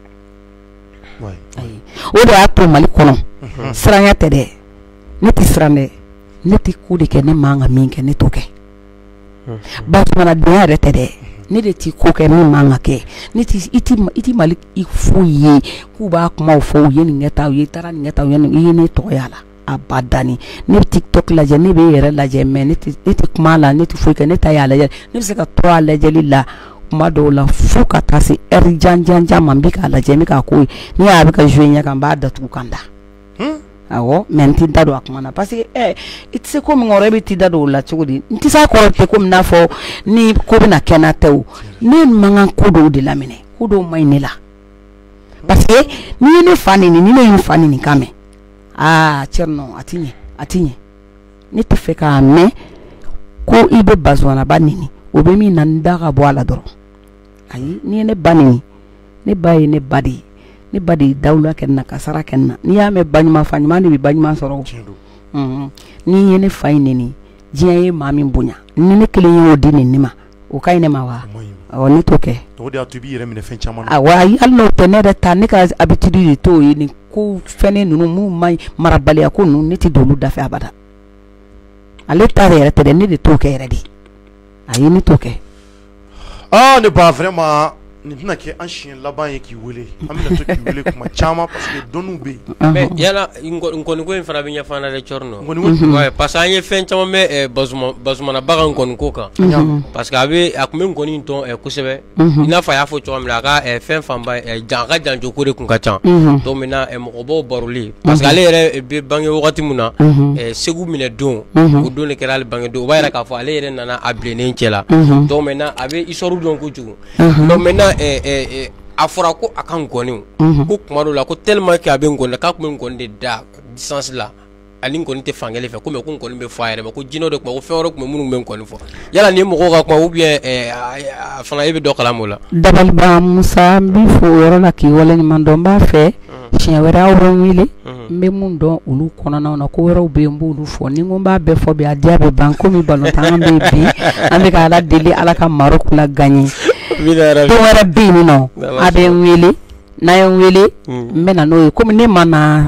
o de y'a to Mali kɔnɔ siranya tɛ dɛ ne tɛ siran dɛ ne tɛ ko de kɛ ne man ka min kɛ ne t'o kɛ Bazumana denya yɛrɛ tɛ dɛ ne de t'i ko kɛ min man ka kɛ ne i ti Mali i foyi ye k'u b'a kumaw fɔ u ye nin kɛ ta u ye taara nin kɛ ta u ye ne tɔgɔya la abadani ne TikTok lajɛ ne bɛ yɛrɛ lajɛ mais ne tɛ kuma la ne tɛ foyi kɛ ne ta y'a lajɛ ne bɛ se ka to a lajɛli la kuma dɔw la fo ka taa se heure jan ma n bɛ k'a lajɛ n bɛ k'a ko ye ni y'a bɛ ka jouer ɲɛ kan n b'a datugu kan da awɔ mais n tɛ da don a kuma na parce que i tɛ se ko min kɔrɔ e bɛ t'i da don o la cogo di n tɛ se a kɔrɔ tɛ komi n'a fɔ ni ko bɛna kɛ n'a tɛ o ne man kan ko dɔw de laminɛ ko dɔw ma ɲi ne la parce que n'i ye ne fa nini ni ne ye n fa nini kan mɛn cɛ non a ti ɲɛ ne tɛ fɛ k'a mɛn ko i bɛ bazuwanaba nini o bɛ min na n da ka bɔ a la dɔrɔn ayi n'i ye ne ba nini ne ba ye ne ba de ye ne ba de ye dawula kɛ n na kasara kɛ n na n'i y'a mɛn ba ɲuman fa ɲuman de bɛ ba ɲuman sɔrɔ o n'i ye ne fa in nini diɲɛ ye maa min bonya ni ne kelen ye o di nin ne ma o ka ɲi ne ma wa awɔ ne t'o kɛ o de y'a to i b'i yɛrɛ minɛ fɛn caman na awɔ ayi hali n'o tɛ ne yɛrɛ ta ne ka habitude de t'o ye nin ko fɛnnen ninnu mun ma ɲi marabaliya ko ninnu ne tɛ don olu da fɛ abada ale ta yɛrɛ tɛ dɛ ne de t'o kɛ yɛrɛ de ayi ne t'o kɛ ne ba vraiment nin tɛna kɛ an siɲɛ laban ye k'i wele an bɛna to k'i wele kuma caman parce que dɔnniw bɛ yen mais yala nkɔniko in fana bɛ ɲɛfɔ an na dɛ Cɔrɔnɔ ouais parce que an ye fɛn caman mɛn Bazumana-baga nkɔniko kan parce que a tun bɛ nkɔni in tɔn kosɛbɛ i n'a fɔ a y'a fɔ cogoya min na a ka fɛn fanba a ka janjoko de tun ka ca donc maintenant mɔgɔbaw baroli parce que ale yɛrɛ bɛ bange wagati min na Segu minɛ don o don de kɛra ale bange don o b'a yɛrɛ k'a fɔ ale yɛrɛ nana a bilennen cɛ la donc maintenant a bɛ histoire dɔn kojugu donc maintenant a fɔra ko a ka nkɔniw ko kuma dɔw la ko tellement que a bɛ nkɔni k'a tun bɛ nkɔni de da distance la ani nkɔni tɛ fankelen fɛ ko mais ko nkɔni bɛ fɔ a yɛrɛ ma ko jinɛw de tun bɛ ko fɛn wɛrɛ tun bɛ minnu bɛ nkɔni fɔ yala ni mɔgɔw ka kuma ou bien fana e bɛ dɔ kalama o la. Dabaliba Musa n b'i fo o yɔrɔ la k'i waleɲuman dɔn n b'a fɛ siɲɛ wɛrɛ aw bɛ n wele n bɛ mun dɔn olu kɔnɔnaw na ko wɛrɛw bɛ yen n b'olu fɔ ni n ko n b'a bɛɛ fɔ bi a diya bɛ ban komi balontan bɛ bi an bɛ ka Ala deli Ala ka Maroc la gagner don wɛrɛ bɛ yen nɔ a bɛ n wele n'a ye n wele n bɛ na n'o ye komi ne ma na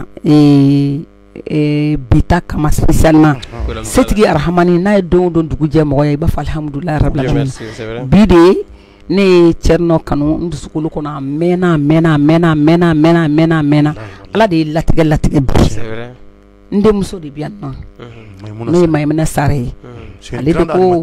bita kama spécialement setigi arahamani n'a ye don o don dugu jɛ mɔgɔ ye i b'a fɔ alhamdulilayi rabbil alamin bi de ne ye Cɛrno kanu n dusukolo kɔnɔ a mɛnna Ala de ye latigɛ bi n denmuso de bɛ yan nɔ n'o ye Mayimuna Sare ye ale de ko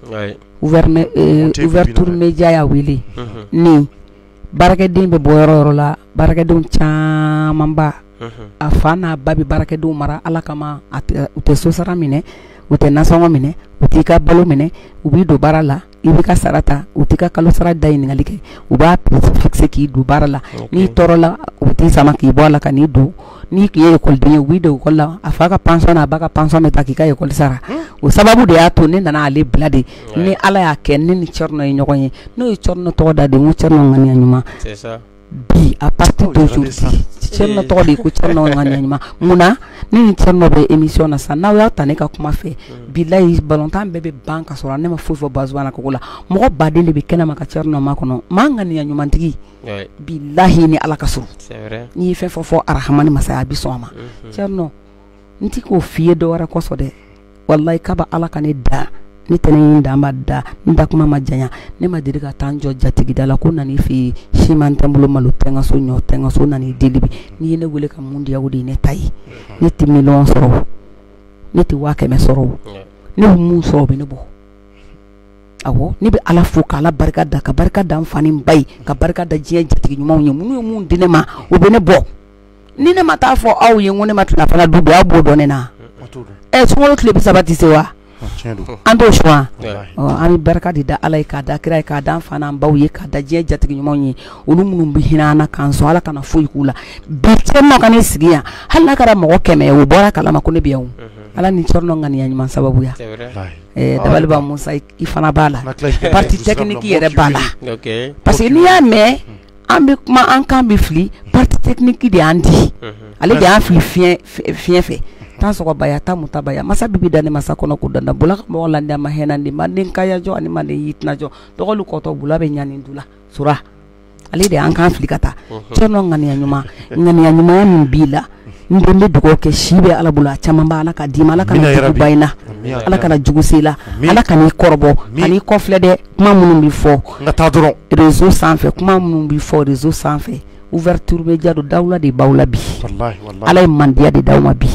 ouverture média y'a wele ni baarakɛden bɛ bɔ yɔrɔ la baarakɛdenw camanba a fa n'a ba bɛ baarakɛdenw mara Ala kama u tɛ sosara minɛ u tɛ nasɔngɔ minɛ u t'i ka balo minɛ u b'i don baara la i bɛ ka sara ta u t'i ka kalo sara da ɲininkali kɛ u b'a fixe k'i don baara la n'i tɔɔrɔ la u t'i sama k'i bɔ a la ka n'i don n'i tun ye ekɔliden ye u b'i don ekɔli la a fa ka pension n'a ba ka pension bɛ ta k'i ka ekɔli sara o sababu de y'a to ne nana ale bila de ni Ala y'a kɛ ne ni Cɛrno ye ɲɔgɔn ye n'o ye Cɛrno tɔgɔ da de n ko Cɛrno ŋaniya ɲuman bi à partir d'aujourd'hui Cɛrno tɔgɔ de ko Cɛrno ŋaniya ɲuman munna ne ni Cɛrno bɛ émission na sisan n'aw y'a ta ne ka kuma fɛ bilayi balontan bɛɛ bɛ ban ka sɔrɔ ne ma foyi fɔ Bazumana ko la mɔgɔ baden de bɛ kɛnɛma ka Cɛrno makɔnɔ maa ŋaniya ɲumantigi bilahi ni Ala ka sɔrɔ n'i ye fɛn fɔ arahamani masaya a bi sɔn a ma Cɛrno n tɛ k'o f'i ye dɔ wɛrɛ kɔsɔ dɛ wallahi kaba Ala ka ne da ne tɛ ne da n b'a da n da kuma ma janya ne ma deli ka taa n jɔ jatigida la ko nan'i fɛ yen siman tɛ n bolo malo tɛ n ka so ɲɔ tɛ n ka so nan'i deli bi n'i ye ne wele ka mun diya o de ye ne ta ye ne tɛ miliyɔn sɔrɔ ne tɛ 500 sɔrɔ ne bɛ mun sɔrɔ o bɛ ne bɔ awɔ ne bɛ Ala fo k'Ala barika da ka barika da n fa ni n ba ye ka barika da diɲɛ jatigi ɲumanw ye minnu ye mun di ne ma o bɛ ne bɔ ni ne ma taa fɔ aw ye n ko ne ma tilafana dun bi aw b'o dɔn ne na sunkalo tile 30 tɛ se wa an t'o suwa an bɛ barika de da Ala ye k'a da kira ye k'a da an fa n'an baw ye k'a da diɲɛ jatigi ɲumanw ye olu minnu bɛ hinɛ an na k'an sɔn Ala kana foyi k'u la bi Cɛrno ka ne sigi yan hali n'a kɛra mɔgɔ 100 o bɔra kalama ko ne bɛ yan Ala ni Cɛrno ŋaniya ɲuman sababuya Dabaliba Musa i fana b'a la parti technique yɛrɛ b'a la parce que n'i y'a mɛn an bɛ kuma an kan bɛ fili parti technique de y'an di ale de y'an fili fiɲɛ fɛ tan sɔgɔbaya ta mutabaya masa bibi da ne masa kɔnɔ ko danda bula ka mɔgɔ landi a ma hɛnandi manden kaya jɔ ani manden yitina jɔ dɔgɔlu kɔtɔ bula bɛ ɲani dula sura ale de y'an kan fili ka taa Cɛrno ŋaniya ɲumanya min b'i la n den bɛ dugawu kɛ si bɛ Ala bolo a caman b'a Ala ka d'i ma Ala kana juguba i la Ala kana jugu se i la Ala kan'i kɔrɔbɔ kan'i kɔfilɛ dɛ kuma minnu bɛ fɔ réseau sanfɛ kuma minnu bɛ fɔ réseau sanfɛ ouverture média do dawla de bawla bi Ala ye mandiya de d'aw ma bi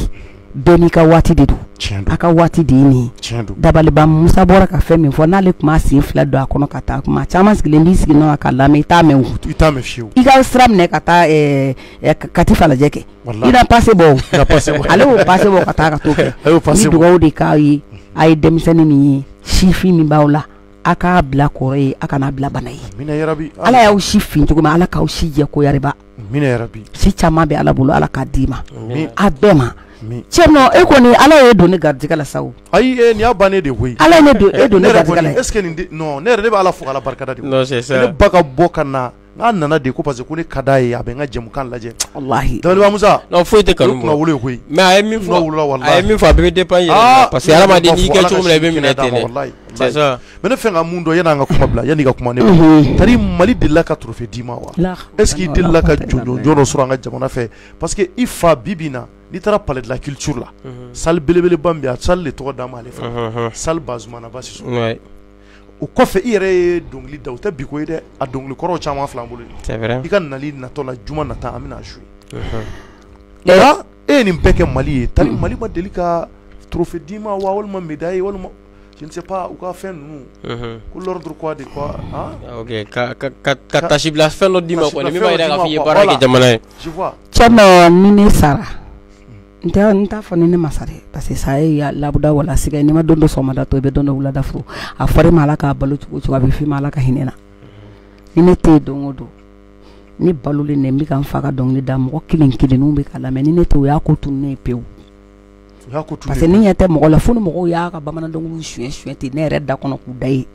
bɛɛ n'i ka waati de don a ka waati de ye nin ye dabaliban Musa bɔra ka fɛn min fɔ n'ale tun b'a sen fila don a kɔnɔ ka taa kuma caman sigilen b'i sigi nɔ ka lamɛn i t'a mɛn fiyewu i ka sira minɛ ka taa kati falajɛ kɛ i na pase bɔ ale y'o pase bɔ ka taa ka t'o kɛ ni dugawu de k'aw ye a ye denmisɛnnin min ye sifin min b'aw la a k'a bila kɔrɔ ye a kana bila bana ye ala y'aw si fin cogo min ala k'aw si jɛ ko yariba si caman bɛ ala bolo ala k'a d'i ma a bɛɛ ma cɛ nɔ e kɔni ala ye don ne garijɛgɛ la sa o ayi nin y'a bannen de koyi ala ye ne don ne garijɛgɛ la est ce que nin non ne yɛrɛ de bɛ ala fo ala barikada de ne ba ka bɔ ka na n'a nana de ko parce que ko ne ka d'a ye a bɛ n ka jɛmukan lajɛ walahi Dabaliba Musa non foyi tɛ kanu bɔ wolo koyi mais a ye min fɔ a bɛɛ bɛ dépend yɛrɛ parce que hadamaden n'i kɛ cogo min na i bɛ minɛ ten dɛ c'est ça mais ne fɛn ka mun dɔn yanni an ka kuma bila yanni ka kuma ne tari Mali delila ka trophée d'i ma wa est ce que i delila ka jɔnjɔn dɔ sɔrɔ an ka jamana fɛ parce que i fa bi bi in na n'i taara palais de la culture la salle belebeleba min bɛ yen a salle de tɔgɔ d'a ma ale fana salle Bazumana Basiso o kɔfɛ i yɛrɛ ye dɔnkili da o tɛ bi ko ye dɛ a dɔnkili kɔrɔw caman filɛ an bolo c'est vrai i ka nali natɔ la juma nata an bɛna a jouer nka e ye nin bɛɛ kɛ Mali ye tari Mali ma deli ka trophée d'i ma wa walima médaille walima je ne sais pas u ka fɛn ninnu ko l'ordre quoi de quoi ok ka tasi bila fɛn dɔ d'i ma kɔni min b'a yira k'a fɔ i ye baara kɛ jamana ye cɛ nɔ ni ne sara n t'a fɔ ni ne ma sa dɛ parce que sa ye labuda wala siga n'i ma don dɔ sɔgɔmada to i bɛ don dɔ wulada furu a fɔra ma ala k'a balo cogo cogo a bɛ f'i ma ala ka hinɛ na ni ne tɛ yen don o don ni balolen ne n bɛ ka n fa ka dɔnkili da mɔgɔ kelen kelenninw bɛ ka lamɛn ni ne tɛ o y'a ko tunu ne ye pewu parce que ni ɲɛ tɛ mɔgɔ la fo ni mɔgɔw y'a ka bamanan dɔnkiliw suɲɛ ten ne yɛrɛ da kɔnɔ k'u da ye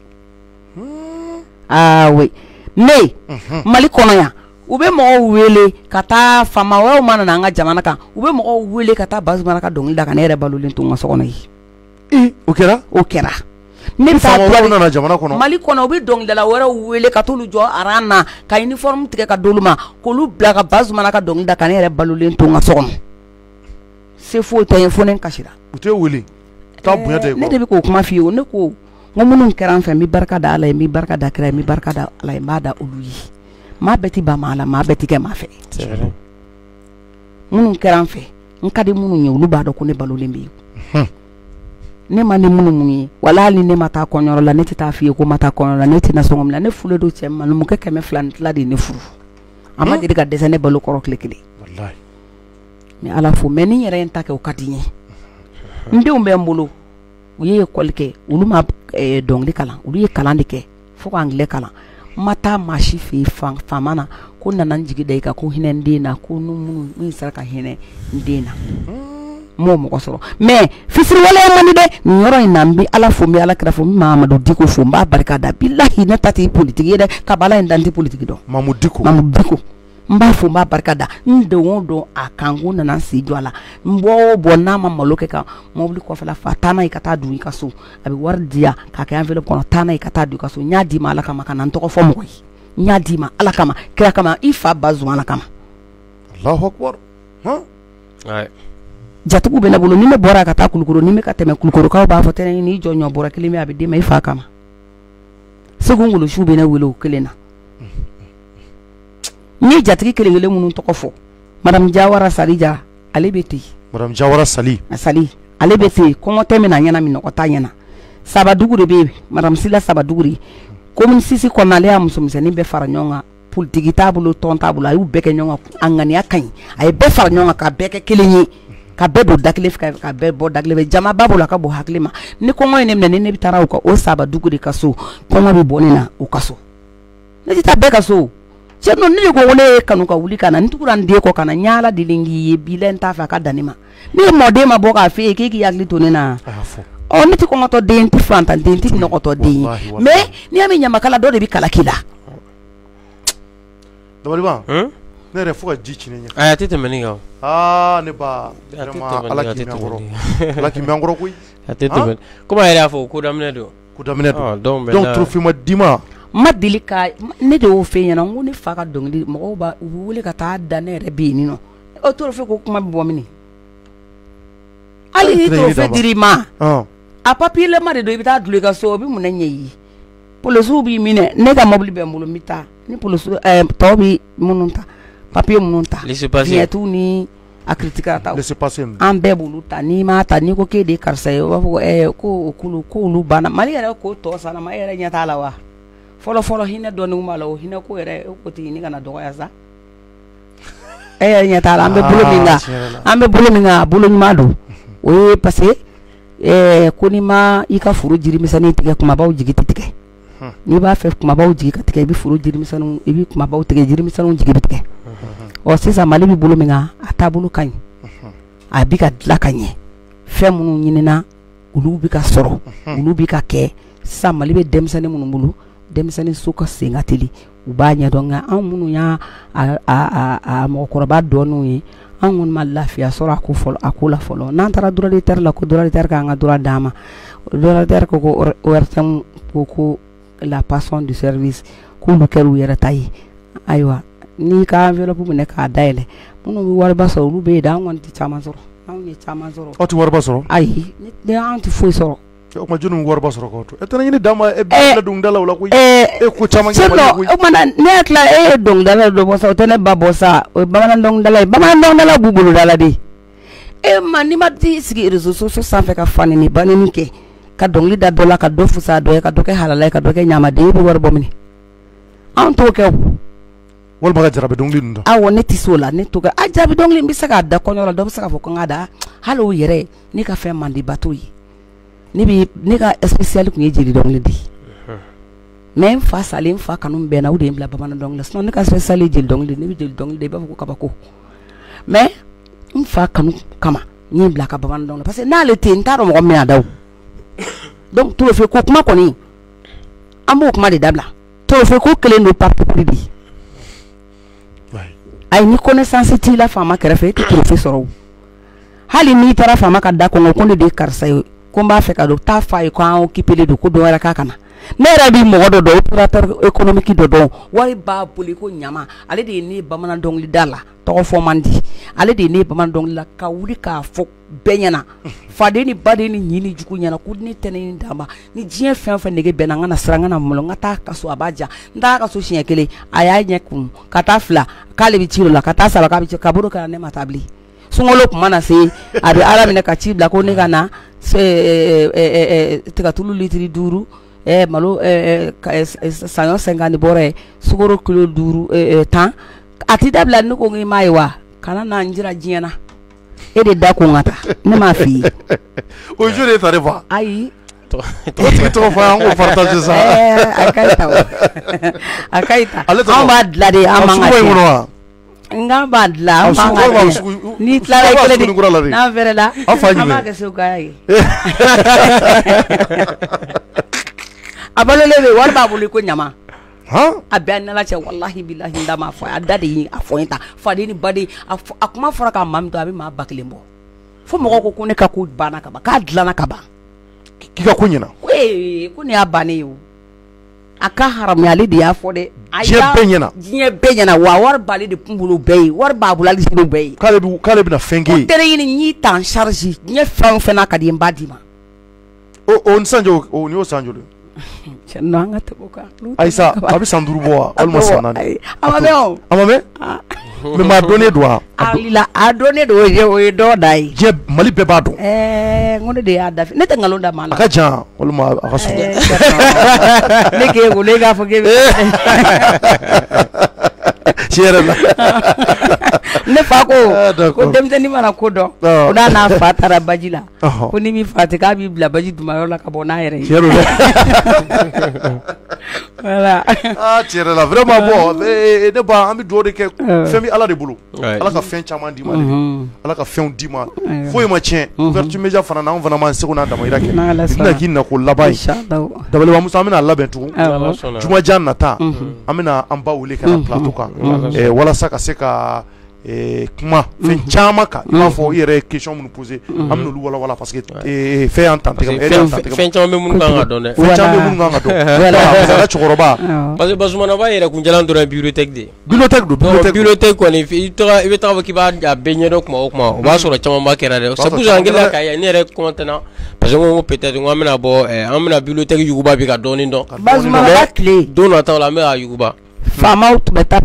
oui mais Mali kɔnɔ yan u bɛ mɔgɔw wele ka taa faama wɛrɛw ma nana an ka jamana kan u bɛ mɔgɔw wele ka taa Bazumana ka dɔnkili da ka ne yɛrɛ balolen to n ka so kɔnɔ ye o kɛra ne bɛ taa nana jamana kɔnɔ Mali kɔnɔ u bɛ dɔnkilidala wɛrɛw wele ka t'olu jɔ aran na ka uniforme tigɛ ka d'olu ma k'olu bila ka Bazumana ka dɔnkili da ka ne yɛrɛ balolen to n ka so kɔnɔ se foyi tɛ n ye fo ne n kasira u t'e wele taa bonya da i kɔ ne de bɛ k'o kuma f'i ye o ne ko n ko minnu kɛra an fɛ n bɛ barika da ala ye n bɛ barika da kira ye n bɛ barika da ala ye n b'a da olu ye maa bɛɛ ti ban maa la maa bɛɛ ti kɛ maa fɛ minnu kɛra an fɛ n ka di minnu ye olu b'a dɔn ko ne balolen bɛ yen ne ma ni minnu mun ye wala hali ne ma taa kɔɲɔyɔrɔ la ne tɛ taa f'i ye ko n ma taa kɔɲɔyɔrɔ la ne tɛna sɔngɔ min na ne furulen don cɛ ma numukɛ 200 ni tila de ye ne furu a ma deli ka dɛsɛ ne balo kɔrɔ tile kelen mais ala fo mais ni n yɛrɛ ye n ta kɛ o ka di n ye n denw bɛ n bolo u ye école kɛ olu ma dɔnkili kalan olu ye kalan de kɛ fo ka anglais kalan ma taa maa si fɛ yen faama na ko nana n jigi da i kan ko hinɛ n den na ko minnu sera ka hinɛ n den na m'o mɔgɔ sɔrɔ mais fisiri waleya man di dɛ nin yɔrɔ in na n bɛ ala fo n bɛ ala kira fo n bɛ Mamadu Diko fo n b'a barika da bilahi ne ta tɛ politique ye dɛ kabala in dan tɛ politique dɔn Mamadu Diko n b'a fo n b'a barika da n don o don a kan ko nana n sen jɔ a la n bɔ o bɔ n'a ma malo kɛ ka mobili kɔfɛla fa taa n'a ye ka taa dun i ka so a bɛ wari di yan k'a kɛ enveloppe kɔnɔ taa n'a ye ka taa dun i ka so n y'a d'i ma ala kama ka na n tɔgɔ fɔ mɔgɔ ye n y'a d'i ma ala kama kira kama i fa Bazumana kama Allahu Akbar jatigiw bɛ ne bolo ni ne bɔra ka taa Kulukoro ni n bɛ ka tɛmɛ Kulukorokaw b'a fɔ tɛnɛ n'i jɔ ɲɔ bɔra kelen bɛ a bɛ d'i ma i fa kama Segu Ngolosiw bɛ ne wele o kelen na n ye jatigi kelen-kelen minnu tɔgɔ fɔ Madame Jawara Sali Jara ale bɛ ten Madame Jawara Sali ale bɛ ten kɔngɔ tɛ min na ɲɛna minɔgɔ t'a ɲɛna Sabadugu de bɛ yen Madame Sila Sabadugu de commune 6 kɔnɔ ale y'a musomisɛnnin bɛɛ fara ɲɔgɔn kan politique t'a bolo tɔn t'a bolo a y'u bɛɛ kɛ ɲɔgɔn kan a ŋaniya ka ɲi a ye bɛɛ fara ɲɔgɔn kan ka bɛɛ kɛ kelen ye ka bɛɛ don da kelen fɛ ka bɛɛ bɔ da kelen fɛ jama b'a bolo a ka bɔ hakili ma ni kɔngɔ ye ne minɛ ni ne bɛ taara o Sabadugu de ka so kɔngɔ bɛ bɔ ne na o ka so ne tɛ taa bɛɛ ka so cɛ ninnu ne de ko ne ye kanu ka wuli ka na n tugura n den kɔ ka na n y'a ala deli k'i ye bi la n t'a fɛ a ka dan ne ma ne ye mɔden ma bɔ k'a f'e ye k'e k'i hakili to ne na ne tɛ kɔngɔtɔ den n tɛ fantan den n tɛ nɔgɔtɔ den ye mais n'i y'a mɛn ɲamakala dɔ de bɛ kala k'i la. Dabaliba ne yɛrɛ fo ka ji ci ne ɲɛ. A tɛ tɛmɛ nin kan. Ne ba vraiment ala k'i mɛn an kɔrɔ ala k'i mɛn an kɔrɔ koyi. A tɛ tɛmɛ komi a yɛrɛ y'a fɔ ko daminɛ don. Ko daminɛ don donc trophée ma d'i ma. Ma deli ka ne de y'o fɛ ɲɛna n ko ne fa ka dɔnkili mɔgɔw b'a u bɛ wele ka taa da ne yɛrɛ bɛ yen nɔ o trophée ko kuma bɛ bɔ min hali ni trophée dir'i ma a papier lama de don i bɛ taa dulon i ka so o bɛ mun ɲɛ i ye polisiw b'i minɛ ne ka mobili bɛ n bolo n bɛ taa ni polisiw tɔw bɛ minnu ta papier minnu ta vignette ni a critique ta laissez passer an bɛɛ b'olu ta n'i m'a ta n'i ko k'e de karisa ye u b'a fɔ ko kulu ko olu banna Mali yɛrɛ ko tɔ sanna ma e yɛrɛ ɲɛ t'a la wa fɔlɔ hinɛ dɔɔnin b'a la o hinɛ ko yɛrɛ ko tɛ ɲini kana dɔgɔya sa e yɛrɛ ɲɛ t'a la an bɛ bolo min kan a bolo ɲuman don o ye parce que ko n'i ma i ka furu jirimisɛnnin tigɛ kumabaw jigi tɛ tigɛ n'i b'a fɛ kumabaw jigi ka tigɛ i bɛ furu jirimisɛnninw i bɛ kumabaw tigɛ jirimisɛnninw jigi bɛ tigɛ ɔ sisan Mali bɛ bolo min kan a taabolo ka ɲi a bɛ ka dilan ka ɲɛ fɛn minnu ɲinina olu bɛ ka sɔrɔ olu bɛ ka kɛ sisan Mali bɛ denmisɛnnin minnu bolo denmisɛnnin so ka sen ka teli u b'a ɲɛdɔn nka anw minnu y'a mɔgɔkɔrɔba dɔɔninw ye an kɔni ma lafiya sɔrɔ a ko la fɔlɔ n'an taara droit la ko droit k'an ka droit d'a ma droit ko ORTM ko la passion du service k'olu kɛra u yɛrɛ ta ye ayiwa n'i ka enveloppe minɛ k'a dayɛlɛ minnu bɛ wariba sɔrɔ olu bɛ yen dɛ an kɔni tɛ caman sɔrɔ anw ye caman sɔrɔ aw tɛ wariba sɔrɔ ayi an tɛ foyi sɔrɔ o kuma jɔnni bɛ wariba sɔrɔ k'aw to e tɛna ɲini d'a ma e bɛ dɔnkilidala o la koyi e ko caman kɛ Mali koyi o kumana ne hakili la e ye dɔnkilidala dɔ bɔ sa o tɛ ne ba bɔ sa o ye bamanan dɔnkilidala ye bamanan dɔnkilidala b'u bolo dala de n'i ma t'i sigi réseaux sociaux sanfɛ ka fani ni banni kɛ ka dɔnkili da dɔ la ka dɔ fusa dɔ ye ka dɔ kɛ halala ye ka dɔ kɛ ɲamaden e bɛ wari bɔ minɛ anw t'o kɛ o walima ka jarabi dɔnkili ninnu da awɔ ne tɛ se o la ne t'o kɛ a jarabi dɔnkili n bɛ se k'a da kɔɲɔ la dɔ bɛ se k'a fɔ ko n k'a da hali o yɛrɛ ne ka fɛn man di ba t'o ye ne ka spécial kun ye jeli dɔnkili de mais n fa salen n fa kanu bɛnna o de ye n bila bamanan dɔnkili la sinon ne ka spécial ye jeli dɔnkili ne bɛ jeli dɔnkili de i b'a fɔ ko kabako mais n fa kanu kama n ye n bila ka bamanan dɔnkili parce que n'ale tɛ yen n t'a dɔn mɔgɔ min bɛna da o donc trophée ko kuma kɔni an b'o kuma de dabila trophée ko kelen don parti pris de ayi ni connaissance t'i la faama kɛrɛfɛ e tɛ trophée sɔrɔ o hali n'i taara faama ka da kɔngɔ ko ne de ye karisa ye ko n b'a fɛ ka don taa f'a ye ko an occupé don ko dɔ wɛrɛ k'a kana ne yɛrɛ bɛ mɔgɔ dɔ dɔn opérateur économique dɔ dɔn wari b'a boli ko ɲama ale de ye ne bamanan dɔnkilida la tɔgɔ fɔ man di ale de ye ne bamanan dɔnkili la ka wuli k'a fɔ bɛɛ ɲɛna faden ni baden ni ɲi ni jugu ɲɛna ko ne tɛ ne d'a ma ni diɲɛ fɛn o fɛn nege bɛnna n ka na siran n ka na mɔlɔ n ka taa kaso a b'a ja n t'a kaso siɲɛ kelen a y'a ɲɛ kun ka taa fila k'ale bɛ ci o la ka taa saba k'a bɛ ci ka bolo kɛra ne ma taa bilen sunkalo tuma na se a bɛ ala minɛ ka ci bila ko ne ka na tigatulu litiri 5 malo saɲɔ 50 bɔrɛ ye sukaro kilo 10 a ti dabila ne ko n m'a ye wa kana na n jira diɲɛ na e de da ko n ka taa ne m'a f'i ye o jour de tare fa ayi tɔgɔ fɔ an k'o partage sa a ka ɲi ta a ka ɲi ta anw b'a dilan de an man ka kɛ n b'a dilan an man ka kɛ n'i tilala i kelen de n'an fɛrɛla an b'a kɛ sekuya ye a balolen bɛ wari b'a bolo ko ɲama a bɛɛ nala cɛ walahi bilahi n da m'a fɔ a da de ye a fɔ n ta faden ni baden a kuma fɔra k'a maa min to a bɛ maa ba kelen bɔ fo mɔgɔw ko ne ka ko banna ka ban k'a dilanna ka ban k'i ka ko ɲɛna ko ne y'a bannen ye o a ka haramu ale de y'a fɔ dɛ diɲɛ bɛɛ ɲɛna wa wari b'ale de kun bolo bɛɛ ye wari b'a bolo hali sini bɛɛ ye k'ale bɛna fɛn kɛ ye ko tɛrɛ ɲini n y'i ta en charge diɲɛ fɛn o fɛn n'a ka di n b'a d'i ma o ni sanjɔ o ni y'o sanjɔ de cɛ non an ka tɛmɛ o kan ayisa a bɛ san 5 bɔ wa walima san 4 a ma mɛn o a ma mɛn mais maa dɔnnen don wa a dɔnnen don o ye dɔ da ye diɲɛ Mali bɛɛ b'a dɔn n ko ne de y'a dafi ne tɛ nkalon da maa la a ka jan walima a ka sɔrɔ ne k'e wolo e k'a fɔ k'e bɛ tiɲɛ yɛrɛ la ne fa ko denmisɛnnin mana ko dɔn o n'a fa taara baji la ko ni min fa tɛ k'a b'i bila baji dumayɔrɔ la ka bɔ n'a yɛrɛ ye tiɲɛ don dɛ voilà tiɲɛ yɛrɛ la vraiment bon ne ba an bɛ dugawu de kɛ fɛn bɛ Ala de bolo Ala ka fɛn caman d'i ma Ala ka fɛnw d'i ma foyi ma tiɲɛ Ouverture Media fana na an fana m'an seko n'an damayira kɛ i bɛna k'i nako laban ye Dabaliba Musa an bɛna labɛn tugun Jumajan nata an bɛna an ba wele ka na plateau kan walasa ka se ka kuma fɛn caman kan i b'a fɔ i yɛrɛ ye question minnu poser an bɛna olu walawala parce que fɛn y'an tantigɛ fɛn caman bɛ minnu kan ka dɔn dɛ fɛn caman bɛ minnu kan ka dɔn parce que a ka cɛkɔrɔba parce que Bazumana b'a yɛrɛ kunjalan dɔrɔn ye bibliothèque de ye bibliothèque kɔni i bɛ taga fɔ k'i b'a bɛɛ ɲɛdɔn kuma o kuma o b'a sɔrɔ camanba kɛra dɛ c'est pour ça an kɛlen k'a ye ne yɛrɛ content parce que n ko peut-être n ko an bɛna bibliothèque yuguba bi ka dɔɔnin dɔn Bazumana ka tile don nataw la an bɛ a yuguba faamaw tun bɛ taa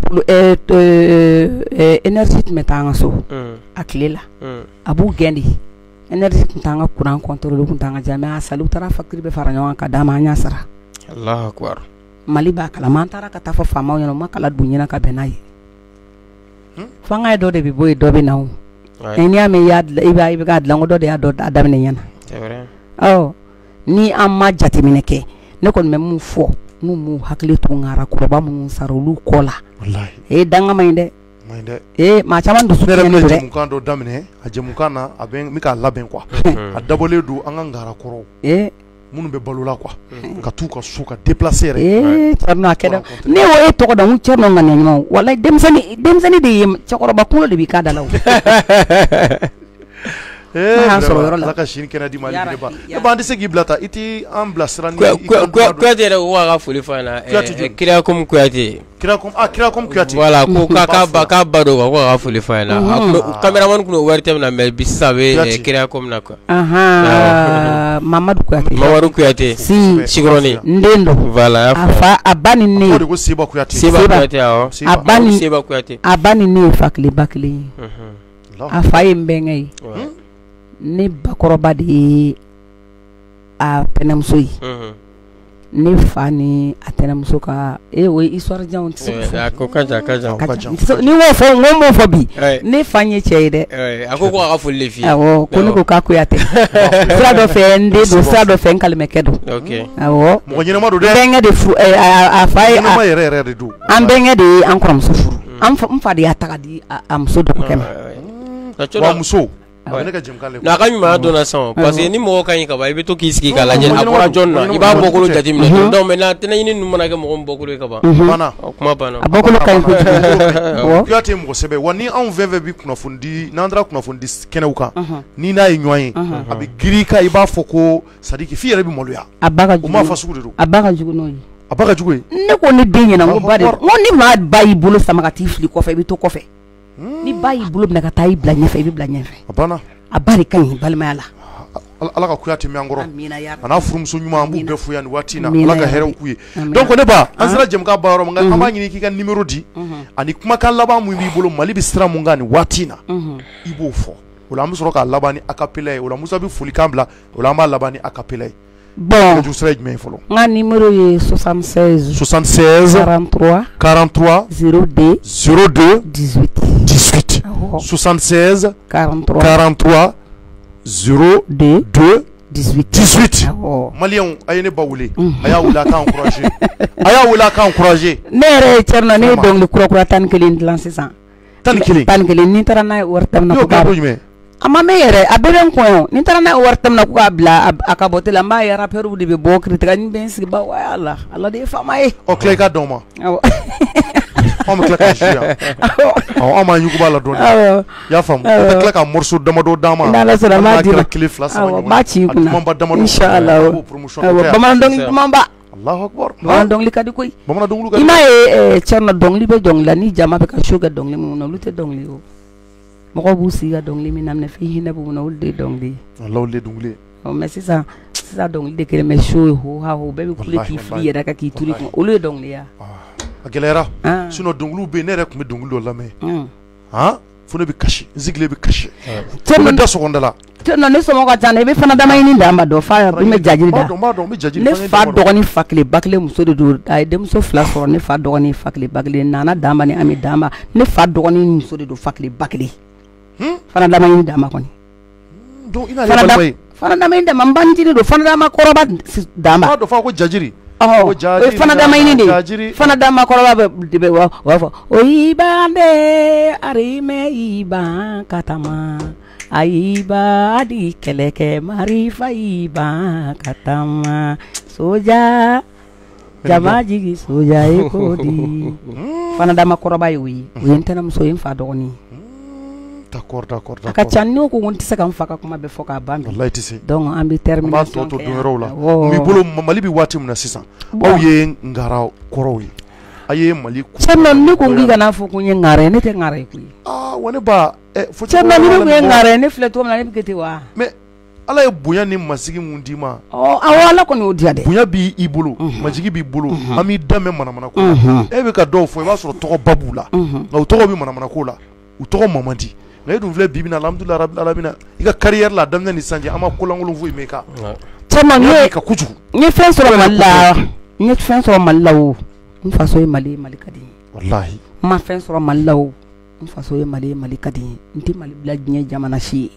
énergie tun bɛ taa an ka so a tile la a b'u gɛn de énergie tun t'an ka courant contrôler tun t'an ka jaa mais a saliw taara facture bɛ fara ɲɔgɔn kan ka d'a ma an y'a sara Allahu akbar Mali b'a kalama an taara ka taa fɔ faamaw ɲɛna u ma kala dun ɲɛna ka bɛn n'a ye fanga ye dɔ de bɛ bɔ yen dɔ bɛ na o n'i y'a mɛn i bɛ k'a dilan ko dɔ de y'a daminɛ ɲɛna c'est vrai ni an ma jateminɛ kɛ ne kɔni bɛ mun fɔ n'u m'u hakili to ŋara kɔrɔba minnu sara olu kɔ la danga ma ɲi dɛ maa caman dusu ne yɛrɛ bɛna jɛmukan dɔ daminɛ a jɛmukan na a bɛ n bɛ k'a labɛn quoi a dabɔlen don an ka ŋara kɔrɔw minnu bɛ balo la quoi ka t'u ka so ka déplacer yɛrɛ Thierno a kɛra ne y'o tɔgɔ dɔn n ko Thierno ŋaniya ɲuman walayi denmisɛnnin de ye cɛkɔrɔba kunkolo de b'i k'a da la o Ala ka sini kɛnɛ di Mali ne ba ne ba an tɛ se k'i bila ta i t'i an bila sira ni Kuyate yɛrɛ ko a ka foli f'a ɲɛna Kirakom Kuyate Kirakom Kuyate voilà ko k'a ba don ko a ka foli f'a ɲɛna caméraman kun wari tɛ min na mais bi sisan a bɛ Kirakom na quoi Mamadu Kuyate Sigoroni n den don voilà a ba ni ne o de ko Seba Kuyate Seba Kuyate a ba ni ne ye fa kelen ba kelen ye a fa ye n bɛnkɛ ye ne bakɔrɔba de ye a tɛnɛmuso ye ne fa ni a tɛnɛmuso ka o ye histoire janw tɛ se ko ka jan ni m'o fɔ n ko m'o fɔ bi ne fa n ye cɛ ye dɛ a ko a ka foli de f'i ye awɔ ko ne ko k'a Kuyate sira dɔ fɛ n den don sira dɔ fɛ n kalimɛkɛ don awɔ mɔgɔ ɲɛnama don dɛ n bɛnkɛ de furu a fa ye ɲɛnama yɛrɛ yɛrɛ de don an bɛnkɛ de ye an kɔrɔmuso furu n fa de y'a ta ka di a muso dɔgɔkɛ ma wa muso n'a ka ɲumanya dɔnna sisan parce que ni mɔgɔ ka ɲi ka ban i bɛ to k'i sigi k'a lajɛ a bɔra jɔn na i b'a bɔkolo jateminɛ donc maintenant tɛnɛɲini ninnu mana kɛ mɔgɔ min bɔkolo ye ka ban kuma banna a bɔkolo ka ɲi kojugu Kuyate mɔgɔ sɛbɛ wa ni anw fɛn fɛn bi kunnafoni n'an taara kunnafoni di kɛnɛw kan ni n'a ye ɲɔgɔn ye a bɛ girin ka i b'a fɔ ko sadiki f'i yɛrɛ bɛ maloya a ba ka jugu o m'a fɔ sugu de don a ba ka jugu n'o ye a ba ka jugu ye ne ko ne den ɲɛna n ko ba de n ko ni maa ba y'i bolo sama ka t'i fili kɔfɛ i bɛ to kɔfɛ ni ba y'i bolo minɛ ka taa i bila ɲɛfɛ i bɛ bila ɲɛfɛ a banna a ba de ka ɲi balimaya la Ala ka Kuyate mɛn an kɔrɔ a n'a furumuso ɲuman an b'u bɛɛ fo yan nin waati in na Ala ka hɛrɛw k'u ye donc ne ba an sera jɛmukan ba yɔrɔ min an b'a ɲini k'i ka numéro di ani kumakan laban mun b'i bolo Mali bɛ sira mun kan nin waati in na i b'o fɔ o la an bɛ sɔrɔ k'a laban ni acapella ye o la Musa bɛ folikan bila o la an b'a laban ni acapella ye bon nɛgɛjuru sira ye jumɛn ye fɔlɔ n ka numéro ye 76 43 02 18 76 43 02 18 Maliyɛnw a ye ne ba wele a y'a wele a k'an encourager ne yɛrɛ ye Thierno ne ye dɔnkili kura 11 dilan sisan 11 ni taara n'a ye wari tɛmɛna ko k'a a ma mɛn yɛrɛ a bɛɛ bɛ n kɔn ni taara n'a ye wari tɛmɛna ko k'a bila a ka bɔtɛ la n b'a ye rappeurs de bɛ bɔ critique ni bɛ n sigi ba wa Ala de ye faama ye tila i ka dɔn ma anw bɛ tila ka jouer yan anw m'an yuguba la dɔɔni i y'a faamu i bɛ tila ka morceau damadɔ d'an ma n'Ala sɔnna n b'a d'i ma kelen fila saba ɲɔgɔn b'a ci i kunna dumanba damadɔ inchallah bamanan dɔnkili dumanba Allahu akbar bamanan dɔnkili ka di koyi bamanan dɔnkili ka di i m'a ye Thierno dɔnkili bɛ dɔnkili la ni jama bɛ ka show kɛ dɔnkili minnu na olu tɛ dɔnkili o mɔgɔw b'u sigi ka dɔnkili min lamɛn f'i hinɛ b'u na olu de ye dɔnkili ye olu de ye dɔnkili ye mais sisan dɔnkili de kɛlen bɛ show ye ho ha ho bɛɛ bɛ kule k'i fili yɛrɛ kan k'i turu olu ye dɔnkili ye a gɛlɛyara sinon dɔnkiliw bɛ yen ne yɛrɛ tun bɛ dɔnkili dɔ lamɛn fo ne bɛ kasi n sigilen bɛ kasi ko n bɛ da sɔgɔnda la ne sɔmɔ ka ca dɛ i bɛ fana damayini d'a ma dɔ fa i bɛ jajiri da ne fa dɔgɔnin fa kelen ba kelen muso de don a ye denmuso 2 sɔrɔ ne fa dɔgɔnin fa kelen ba kelen Nana d'a ma ni Ami d'a ma ne fa dɔgɔnin muso de don fa kelen ba kelen fana damayini d'a ma kɔni fana damayini d'a ma n bantinin don fana d'a ma kɔrɔba d'a ma dɔ fɔ ko jajiri o fana damayini de fana d'a ma kɔrɔba de bɛ wa fɔ o y'i ban de arimɛ y'i ban ka taama a y'i ban di kɛlɛkɛ marifa y'i ban ka taama soja jama jigi soja ye ko di fana d'a ma kɔrɔba ye o ye n tɛnɛmuso ye n fa dɔgɔnin d'accord a ka ca n'o ko n tɛ se ka n fa ka kuma bɛɛ fɔ k'a ban wallahi tɛ se donc an bɛ termination kɛ don yɔrɔw la n b'i bolo Mali bɛ waati min na sisan aw ye ngara kɔrɔw ye a ye Mali Thierno ne ko k'i kana fɔ ko n ye ngara ye ne tɛ ngara ye koyi wa ne ba Thierno ni ne tun ye ngara ye ne filɛ cogo min na ne bɛ kɛ ten wa mais ala ye bonya ni masigi mun di ma ala ko n'o diya dɛ bonya bi i bolo majigi b'i bolo an b'i dɛmɛ manamana ko la e bɛ ka dɔw fɔ i b'a sɔrɔ tɔgɔ ba b'u la nka u tɔgɔ bɛ manamana ko la u tɔgɔ man di nka e dun filɛ bi bi in na alhamdulilahi rabbil alamina i ka carrière la daminɛ ni sanji an ma kolankolon foyi m'e kan cɛman n ka kojugu n ye fɛn sɔrɔ Mali la n ye fɛn sɔrɔ Mali la o n faso ye Mali ka di wallahi n ma fɛn sɔrɔ Mali la o n faso ye Mali ka di n tɛ Mali bila diɲɛ jamana si ye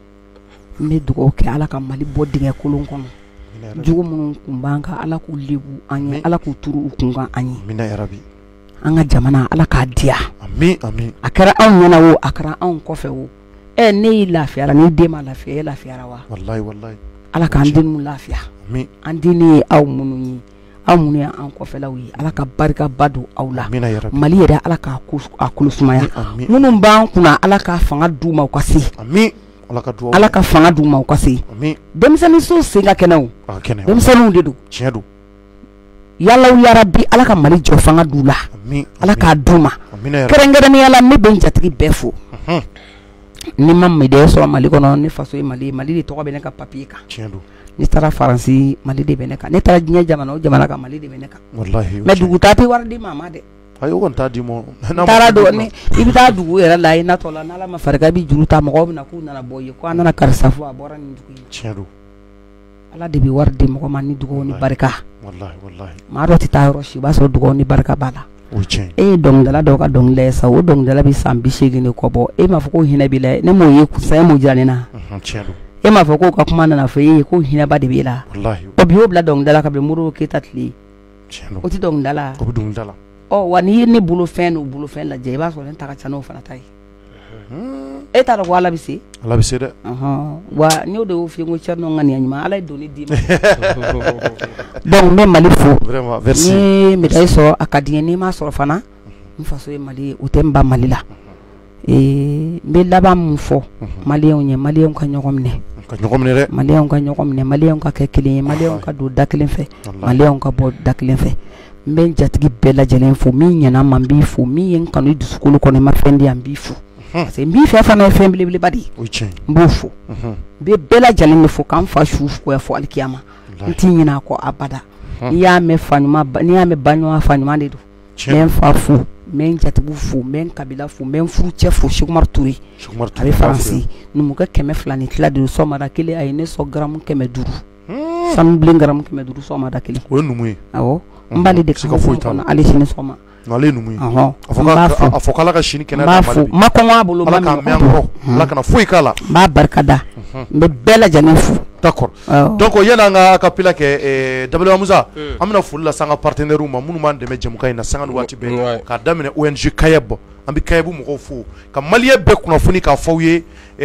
n bɛ dugawu kɛ ala ka Mali bɔ dingɛ kolon kɔnɔ jugu minnu kun b'an kan ala k'u lebu an ye ala k'u turu u kun kan an ye amina ya rabbi an ka jamana ala k'a diya amin amin a kɛra anw ɲɛna o a kɛra anw kɔfɛ o ne y'i lafiyara ni den ma lafiya e lafiyara wa wallahi wallahi ala k'an denw lafiya amin an den ye aw minnu ye aw minnu ye an kɔfɛlaw ye ala ka barikaba don aw la amina ya rabbi Mali yɛrɛ ala k'a kolo sumaya minnu b'an kunna ala ka fanga d'u ma u ka se amin ala ka fanga d'u ma u ka se denmisɛnnin so sen ka kɛnɛ o denmisɛnninw de don tiɲɛ don yalaw yarabi ala ka Mali jɔ fanga d'u la ala k'a d'u ma kɛrɛnkɛrɛnnenya la ne bɛ n jatigi bɛɛ fo ni ma midɛ sɔrɔ Mali kɔnɔ ne faso ye Mali de tɔgɔ bɛ ne ka papier kan tiɲɛ don ne taara Faransi Mali de bɛ ne kan ne taara diɲɛ jamana o jamana kan Mali de bɛ ne kan wallahi mais dugu taa tɛ wari di maa ma dɛ ayi o kɔni t'a di ma taara dɔn i bɛ taa dugu yɛrɛ la i natɔ la n'ala ma farika i bɛ juru ta mɔgɔw bɛ na k'u nana bɔ ye ko an nana karisa fo a bɔra nin dugu in tiɲɛ don ala de bɛ wari di mɔgɔ ma ni dugawu ni barika wallahi maa dɔ tɛ taa yɔrɔ si i b'a sɔrɔ dugawu ni barika b'a la o tiɲɛ e ye dɔnkilidala dɔw ka dɔnkilida ye sa o dɔnkilidala bɛ san 80 de kɔ bɔ e m'a fɔ ko hinɛ b'i la ne m'o ye saya m'o jira ne na tiɲɛ don e m'a fɔ ko ka kuma nana fɔ e ye ko hinɛba de b'e la wallahi o bi y'o bila dɔnkilidala ka bɛn Modibo Keyita tile tiɲɛ don o tɛ dɔnkilidala o bɛ dɔnkilidala wa n'i ye ne bolofɛn n'o bolofɛn lajɛ i b'a sɔrɔ ne ta ka ca n'o fana ta ye e t'a dɔn ko ala bɛ se dɛ wa n y'o de y'o f'i ye n ko Thierno ŋaniya ɲuman ala ye doni d'i ma donc n bɛ Mali fo vraiment merci n ye médaille sɔrɔ a ka di n ye n'i m'a sɔrɔ fana n faso ye Mali ye o tɛ n ba Mali la n bɛ laban mun fɔ maliyɛnw ye maliyɛnw ka ɲɔgɔn minɛ maliyɛnw ka ɲɔgɔn minɛ maliyɛnw ka kɛ kelen ye maliyɛnw ka don da kelen fɛ maliyɛnw ka bɔ da kelen fɛ n bɛ n jatigi bɛɛ lajɛlen fo min ɲɛna ma n b'i fo min ye n kanu i dusukolo kɔnɔ i ma fɛn di yan n b'i fo parce que n b'i fɛ fana ye fɛn belebeleba de ye n b'o fo n bɛ bɛɛ lajɛlen de fo k'an fa su foya fo alikiyama n t'i ɲinɛ a kɔ abada n'i y'a mɛn fa ɲuman n'i y'a mɛn ba ɲuman fa ɲuman de don n bɛ n fa fo n bɛ n jatigiw fo n bɛ n kabila fo n bɛ n furucɛ fo Sekumar Ture a bɛ Faransi numukɛ 200 ni tila de don sɔgɔmada kelen a ye ne sɔn garamu 500 sanu bilen garamu 500 sɔgɔmada kelen o ye numu ye awɔ n b'ale de kan kɔnɔ ale sini sɔgɔma ale ye numu ye a fɔ k'ala ka sini kɛnɛ n b'a fo n ma kɔngɔ a bolo ala k'a mɛn an kɔrɔ ala kana foyi k'a la n b'a barika da n bɛ bɛɛ lajɛlen fo d'accord donc yani an ka kapila kɛ Dabali Musa an bɛna foli la san ka partenaires ma minnu b'an dɛmɛ jɛmukan in na sanga ni waati bɛɛ k'a daminɛ ONG Kayeb an bɛ Kayeb mɔgɔw fo ka maliyɛn bɛɛ kunnafoni k'a fɔ aw ye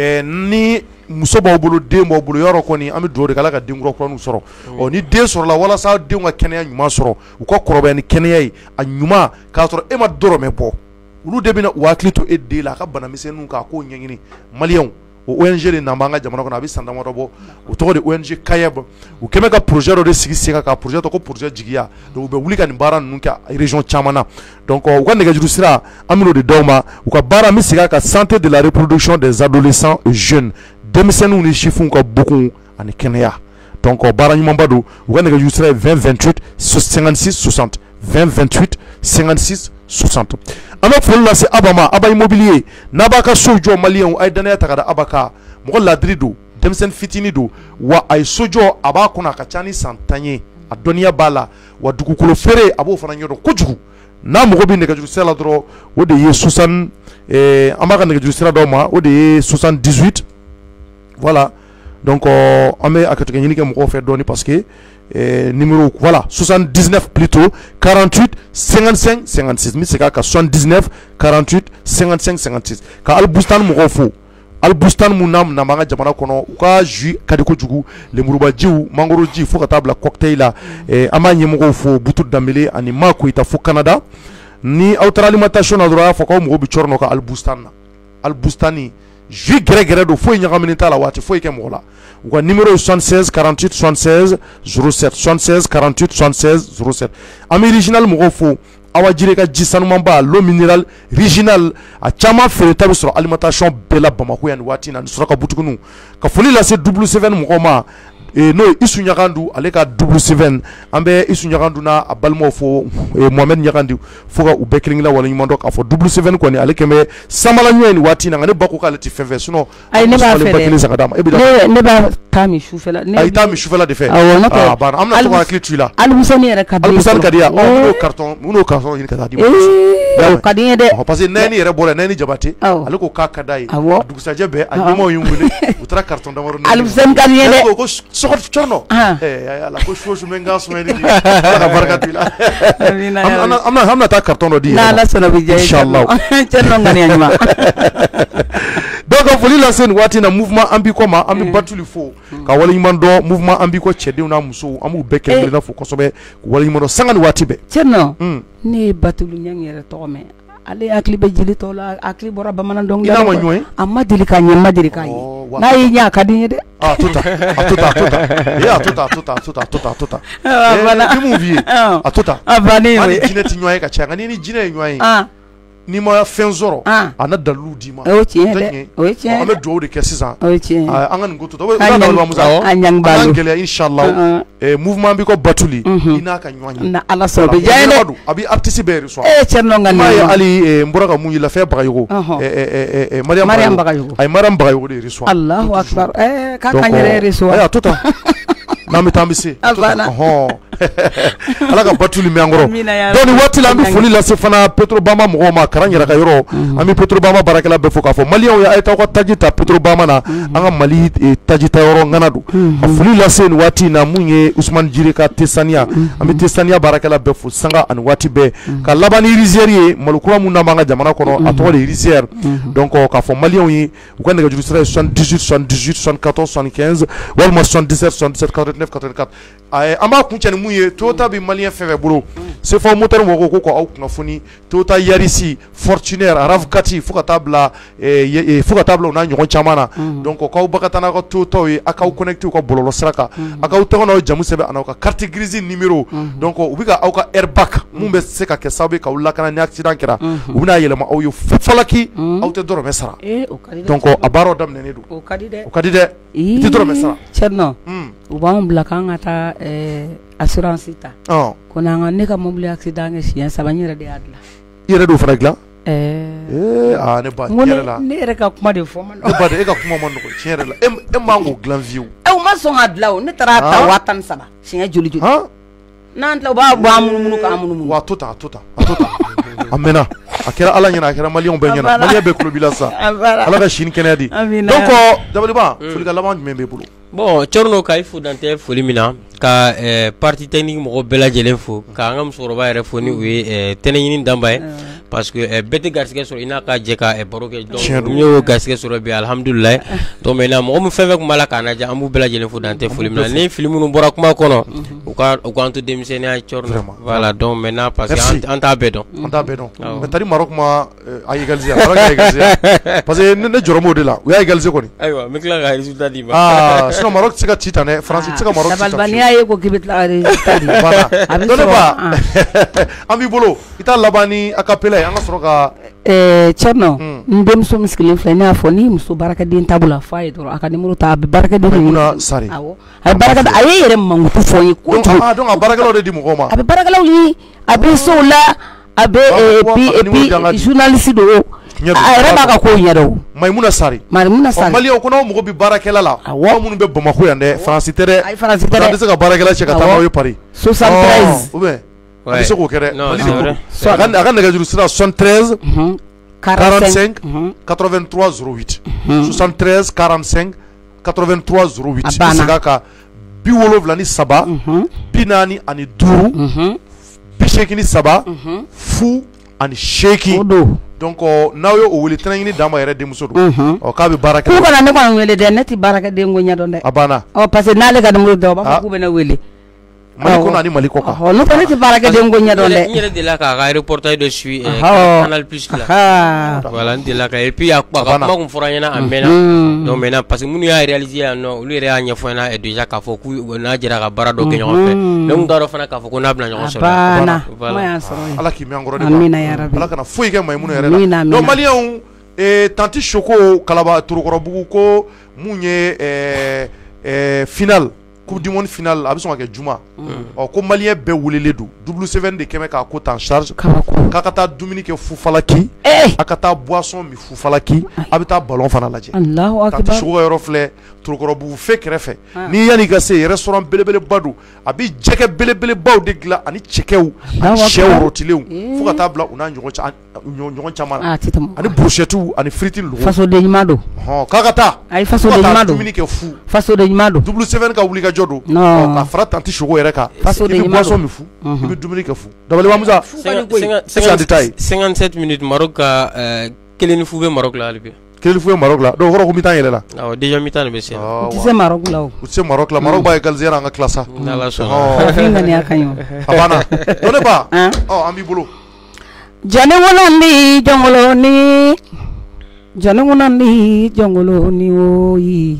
ni muso b'aw bolo den b'aw bolo yɔrɔ kɔni an bɛ dugawu de kɛ ala ka den kura kuraniw sɔrɔ ni den sɔrɔla walasa denw ka kɛnɛya ɲuman sɔrɔ u ka kɔrɔbaya ni kɛnɛya ye a ɲuman k'a sɔrɔ e ma dɔrɔmɛ bɔ olu de bɛna u hakili to e den la a ka bana misɛnninw k'a k'o ɲɛɲini maliyɛnw o ONG de nan b'an ka jamana kɔnɔ a bɛ san damadɔ bɔ o tɔgɔ de ONG Kayeb u kɛmɛ ka projet dɔ de sigi sen kan ka projet tɔgɔ ko projet jigiya donc u bɛ wuli ka nin baara ninnu kɛ région caman na donc u ka nɛgɛjuru sira an bɛn'o de d'aw ma u ka baara an bɛ segin a kan santé de la reproduction des adolescents et jeunes denmisɛnninw ni sifinw ka bokun ani kɛnɛya donc baara ɲumanba don u ka nɛgɛjuru sira ye 20 28 56 60 20 28 56 60 an bɛ foli lase Aba ma Aba Immobilier n'a b'a ka so jɔ maliyɛnw a ye danaya ta ka da Aba kan mɔgɔ ladiri don denmisɛnnin fitinin don wa a ye so jɔ a b'a kɔnɔ a ka ca ni san 10 ye a dɔnniya b'a la wa dugukolo feere a b'o fana ɲɛdɔn kojugu n'a mago bɛ nɛgɛjuru sira la dɔrɔn o de ye 60 an b'a ka nɛgɛjuru sira d'aw ma o de ye 78 voilà donc an bɛ a kɛtogo ɲini kɛ mɔgɔw fɛ dɔɔni parce que numéro voilà 79 plutôt 48 55 56 mi se ka 79 48 55 56 ka Albustan mɔgɔw fo Albustan mun na b'an ka jamana kɔnɔ u ka jus ka di kojugu lemurubajiw mangoroji fo ka taa bila cocktail la an b'a ɲɛmɔgɔw fo Butu Dambele ani Ma Koyita fo Canada ni aw taara alimentation na dɔrɔn a y'a fɔ k'aw mago bɛ cɔrɔ nɔ ka Albustan na Albustani jus gɛrɛgɛrɛ don foyi ɲagaminen t'a la waati foyi kɛ mɔgɔ la u ka numéro ye 76 48 76 07 76 48 76 07 an bɛ original mɔgɔw fo Awa Jire ka ji sanumaba l'eau minérale original a caman feere ta bɛ sɔrɔ alimentation bɛɛ la Bamako yan nin waati in na nin suraka butikinu ka foli lase double 7 mɔgɔw ma n'o ye Isu Ɲagandu ale ka double 7 an bɛ Isu Ɲagandu n'a a balimaw fo Mohamed Ɲagandi fo ka u bɛɛ kelen kelen waleɲuman dɔn k'a fɔ double 7 kɔni ale kɛn bɛ samala ɲɔgɔn ye nin waati in na nka ne ba ko k'ale tɛ fɛn fɛn sinon ayi ne b'a fɛ dɛ ne b'a taa min sufɛla ayi taa min sufɛla de fɛ awɔ banna an bɛna to ka hakili to i la alimusani yɛrɛ ka di alimusani ka di yan n'o carton ɲini ka taa di ma o ka di n ye dɛ parce que Nɛni yɛrɛ bɔra Nɛni Jabate ale ko k'a ka d'a ye a dugusajɛ bɛɛ a ɲɛmaaw y'u wele u taara carton damadɔ alimusani ka di n ye dɛ ko sɔgɔ cɔrɔnɔ ala ko su mɛ n ka sɔn yɛrɛ de ala ka barika to i la an bɛna taa carton dɔ di yɛrɛ ma n'Ala sɔnna bi diya inchallah cɛ nɔ ŋaniya ɲuman donc foli lase nin waati in na mouvement Anbiko ma an bɛ Batuli fo ka waleɲuman dɔn mouvement Anbiko cɛdenw n'a musow an b'u bɛɛ kelen kelenna fo kosɛbɛ k'u waleɲuman dɔn sanga nin waati bɛɛ cɛ nɔ ne ye Batuli Ɲangi yɛrɛ tɔgɔ mɛn ale hakili bɛ jeli tɔw la hakili bɔra bamanan dɔnkili la a ma deli k'a ɲɛ n ma deli k'a ye n'a y'i ɲɛ a ka di n ye dɛ a to ta ni mun f'i ye a to ta hali jinɛ tɛ ɲɔgɔn ye ka caya nka ni jinɛ ye ɲɔgɔn ye n'i ma fɛn sɔrɔ a na dalilu d'i ma o ye tiɲɛ dɛ o ye tiɲɛ an bɛ dugawu de kɛ sisan o ye tiɲɛ an ka nin ko to an ka gɛlɛya inshallah mouvement Anbiko Batuli i n'a ka ɲɔgɔn ye na Ala sɔrɔ bɛ diya ye dɛ a bɛ artiste bɛɛ reçoit cɛ nɔ ŋaniya ɲuman ye hali n bɔra ka mun yi Lafiya Bagayogo Mariam Bagayogo a ye Mariam Bagayogo de reçoit Allahu akbar k'a ka n yɛrɛ reçoit a to ta n'an bɛ taa an bɛ se ala ka Batuli mɛn an kɔrɔ donc nin waati la an bɛ foli lase fana Petrobama mɔgɔw ma Karan yɛrɛ ka yɔrɔ an bɛ Petrobama baarakɛla bɛɛ fo k'a fɔ maliyɛnw ye a ye taa ka taji ta Petrobama na an ka Mali taji ta yɔrɔ ŋana don ka foli lase nin waati in na mun ye Usumani Jire ka Tesaniya an bɛ Tesaniya baarakɛla bɛɛ fo sanga ani waati bɛɛ ka laban ni Rizière ye malokura mun n'an b'an ka jamana kɔnɔ a tɔgɔ de ye Rizière donc k'a fɔ maliyɛnw ye u ka nɛgɛjuru sira ye 78 78 74 75 walima 77 77 89 84 an b'a kuncɛ ni mun ye Toyota bɛ maliyɛn fɛn fɛn bolo CFA moteur mɔgɔw ko k'aw kunnafoni Toyota Yaris Fortuner RAV4 fo ka taa bila u n'a ɲɔgɔn caman na donc k'aw ba ka taa n'aw ka Toyotaw ye a k'aw connecté u ka bɔlɔlɔ sira kan a k'aw tɔgɔ n'aw jamu sɛbɛn an'aw ka carte grise numéro donc u bɛ ka aw ka airbag mun bɛ se ka kɛ sababu ye k'aw lakana ni accident kɛra u bɛna yɛlɛma aw ye falaki aw tɛ dɔrɔmɛ sara donc a baaraw daminɛnen don o ka di dɛ i tɛ dɔrɔmɛ sara cɛ nɔ u b'anw bila k'an ka taa assurance ta ko n'an ka ne ka mobili accident kɛ siɲɛ 3 n yɛrɛ de y'a dilan i yɛrɛ d'o fana dilan ne ba tiɲɛ yɛrɛ la ne yɛrɛ ka kuma de fɔ ma ne ba de e ka kuma ma nɔgɔ tiɲɛ yɛrɛ la e m'an k'o dilan fiyewu u ma sɔn ka dilan o ne taara ta 13 siɲɛ joli n'an tila u b'a bɔ an munumunu k'an munumunu wa a to ta a mɛnna a kɛra Ala ɲɛna a kɛra maliyɛnw bɛɛ ɲɛna maliyɛn bɛɛ kulo b'i la sisan Ala ka sini kɛnɛya di donc Dabaliba folikan laban jumɛn b'e bolo bon Thierno k'a fo dantɛ foli min na ka parti technique mɔgɔ bɛɛ lajɛlen fo k'an ka musokɔrɔba yɛrɛ fo ni o ye tɛnɛɲini Danba ye parce que bɛɛ tɛ garisɛgɛ sɔrɔ i n'a ka jɛ ka baro kɛ donc n y'o garisɛgɛ sɔrɔ bi alhamdulilayi donc maintenant mɔgɔ min fɛn fɛn tun b'a la k'a lajɛ an b'u bɛɛ lajɛlen fo dantɛ foli min na ni fili minnu bɔra kuma kɔnɔ u k'an to denmisɛnninya Thierno voilà donc maintenant parce que an t'a bɛɛ dɔn mais tari Maroc ma a égalisé Maroc a égalisé parce que ne jɔrɔ m'o de la u y'a égalisé kɔni ayiwa n bɛ tila ka résultat d'i ma sinon Maroc tɛ se ka ci ta dɛ France tɛ se ka Maroc ci ta Dabaliba n'i y'a ye ko k'i bɛ tila ka résultat di voilà donc ne ba an b'i bolo i t'a laban ni a cappella ye an ka sɔrɔ ka Thierno n denmuso min sigilen filɛ ne y'a fɔ ni muso baarakɛden t'a bolo a fɔ a ye dɔrɔn a ka numéro ta a bɛ baarakɛden Maimuna Sare awɔ a ye yɛrɛ mankutu fɔ n ye kojugu donc a baarakɛlaw de di mɔgɔw ma a bɛ baarakɛlaw ɲini a bɛ sow la a bɛ et puis journaliste do a yɛrɛ b'a ka kow ɲɛdɔn Maimuna Sare maliyɛnw ko n'aw mago bɛ baarakɛla la aw minnu bɛ Bamako yan dɛ Faransi tɛ dɛ Faransi tɛ dɛ an tɛ se ka baarakɛla cɛ ka taa n'aw ye Paris 73 ou bien a bɛ se k'o kɛ dɛ Mali de ko a ka nɛgɛjuru sira 73 45 83 08 73 45 83 08 i bɛ segin a kan 73 45 83 fu ani 8 donc n'aw ye o wele tɛnɛɲini Danba yɛrɛ denmuso don k'a bɛ baara kɛ k'u kana ne kɔni wele dɛ ne tɛ baarakɛden ko ɲɛdɔn dɛ a banna parce que n'ale ka numéro dɔ u b'a fɔ k'u bɛ ne wele Maliko na ni Maliko ka. Oh, no tane ti baraka dem go nya don de. Nyere de la ka reportage de suit Canal Plus là. Voilà, de la ka et puis akpa ka ma ko fora yana amena. Donc maintenant parce que munu ya réaliser non, lui ya nya fona et déjà ka fo ku na jira ka bara do ke nyon fait. Donc daro fana ka fo ko na bla nyon so. Voilà. Ala ki mi angoro de. Amina ya rabbi. Ala kana foyi ke maymunu yere la. Donc malien tanti Choko kalaba turukorobugu ko munye final Coupe du monde finale a besoin que Juma ko malien be wulele du W7 de keme ka ko en charge ka kata Dominique Fufalaki akata boisson mi Fufalaki abita ballon fana laje Allahu akbar tanti Choko yoro flé turukorobugu fe krefe ni yani ga se restaurant belebele badu abi jeke belebele baw de gla ani chekew ani chew rotilew fu ka tabla una nyogon chamana ani brochetou ani fritin lo faso de nyimado kakata ay faso de nyimado Dominique Fu faso de nyimado W7 ka wuli ka jodo ka fara tanti Choko yere ka faso de nyimado boisson mi fu ibi Dominique Fu dabale wa musa 57 minutes Maroc ka keleni fu be Maroc la albi keleni fu be Maroc la do horo ko mitan yele la déjà mitan be sen tu sais Maroc la tu sais Maroc la Maroc ba egal zera nga classa la so finga ni akanyo abana done ba ambi bolo jane wonandi jongolo ni oyi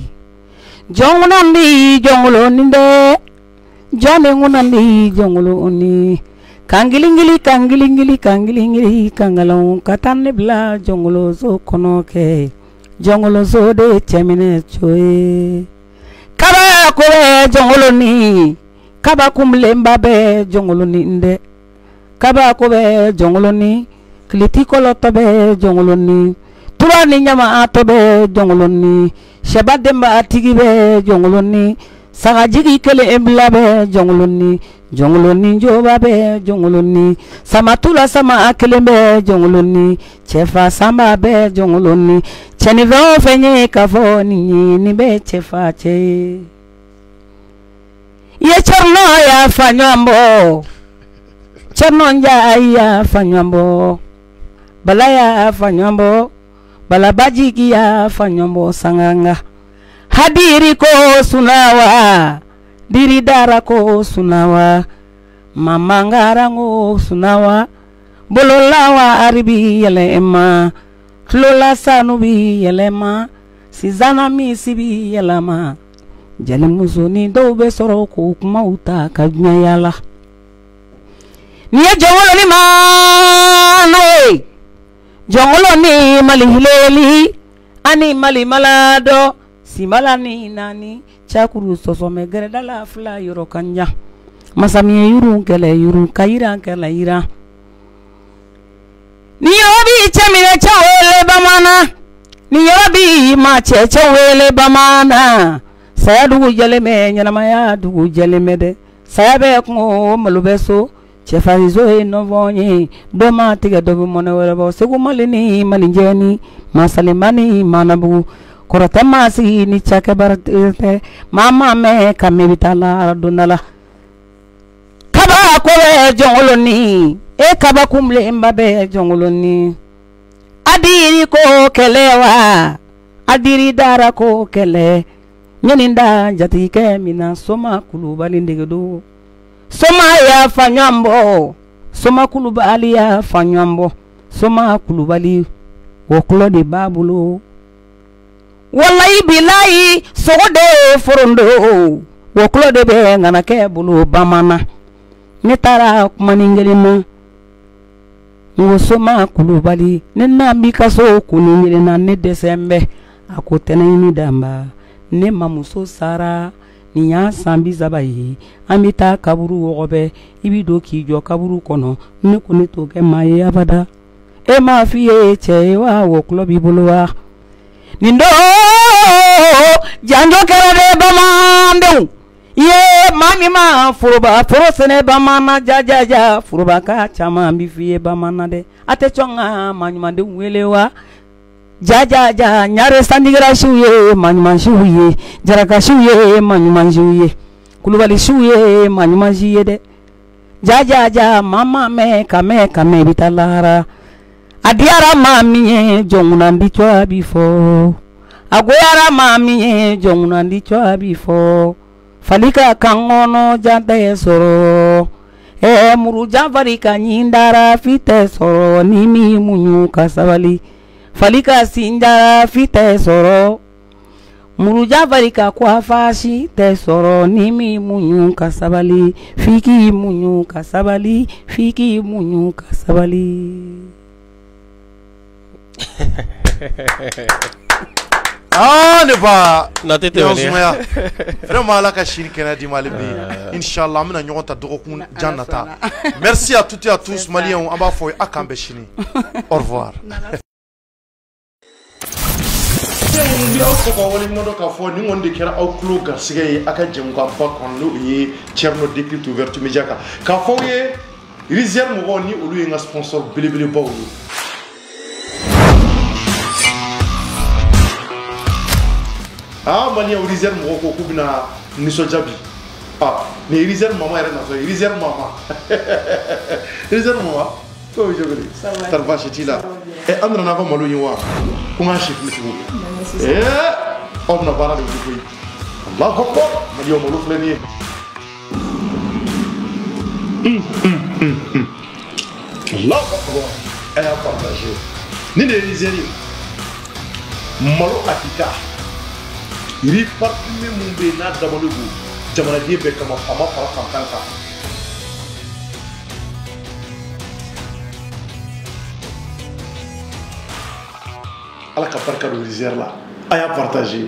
jongolo ni de jane wonandi jongolo ni kangilingili kangalon katanne bla jongolo zo konoke jongolo zo de chemine choe kaba ko jongolo ni kaba kumlemba be jongolo ni nde kaba ko be jongolo ni kliti kolo to be jongolo ni tura ni nyama to be jongolo ni sheba demba atigi be jongolo ni saga jigi kele embla be jongolo ni njoba be jongolo ni samatula sama akele be jongolo ni chefa samba be jongolo ni cheni vo fenye kafo ni be chefa che ye cherno ya fanyambo cherno nja ya fanyambo bala ya fanyambo bala bajiki ya fanyambo sanganga hadiri ko sunawa diri dara ko sunawa mamangara ngo sunawa bololawa aribi yelema lola sanubi yelema sizana mi sibi yelama jale musoni dobe soro ko kuma uta kanya yala niye jongolo ni manae jongolo ni malihileli ani mali malado simala ni nani chakuru soso me gereda la fla yoro kanja masami yurun kele yurun kayira kele yira ni yobi chamine chawele bamana ni yobi ma chewele bamana saya dugu jale me nyama ya dugu jale me de saya be ko malubeso chefarizo e novonye do ma tiga do mona wala bo segu malini malinjeni masalimani manabu korota masi ni chake barate mama me kamibitala dunala kaba ko jongolo ni kaba kumle mbabe jongolo ni adiri ko kelewa adiri dara ko kele nyeninda jatike mina soma kulubali ndegedo soma ya fanyambo soma kulubali ya fanyambo soma kulubali woklo de babulo wallahi billahi sogode forondo woklo de be ngana ke bulu bamana netara kumaningelima ngosoma kulubali nenna mikaso kuningilina ne desembe akotena ni damba ne mamuso sara ni ya sambi zabayi amita kaburu wogobe ibido kijo kaburu kono ne kone to ke maye abada e ma fiye che wa woklo bibulwa nindo janjo kerade bamando ye mami ma furuba furosene bamana jajaja furuba ka chama bifiye bamana de ate chonga manyumande welewa jajaja nyare sandigra shuye manyuman shuye jaraka shuye manyuman shuye kulubali shuye manyuman shuye de jajaja mama me kame bitalara adiara mami jonguna ndichwa bifo agoyara mami jonguna ndichwa bifo falika kangono jante soro muru janfari ka nyindara fite soro nimi munyu kasabali falika sinjara fite soro muru janfari ka kwafashi te soro nimi munyu kasabali fiki munyu kasabali fiki munyu kasabali. Ah, ne pas. Natete Vraiment, la cachine qui a dit Malibi. Inch'Allah, amena nyonta dorokun janata. Merci à toutes et à tous, Maliens, on va faire Akambeshini. Au revoir. Ah, Mania Rizer Moko Kubina Nisojabi. Ah, ni Rizer Mama era nazo, Rizer Mama. Rizer Mama. Ko jogoli. Tarba chitila. E andra na ko malu yiwa. Kuma chef ni tibu. On na bara de tibu. Allahu Akbar. Madio malu fleni. Allahu Akbar. Aya partager. Ni de Rizeri. Malu Afrika. Iri parfumé mumbe na dabalugu jamana dibe kama fama fara fantanka ala ka barka do Rizer la aya partager.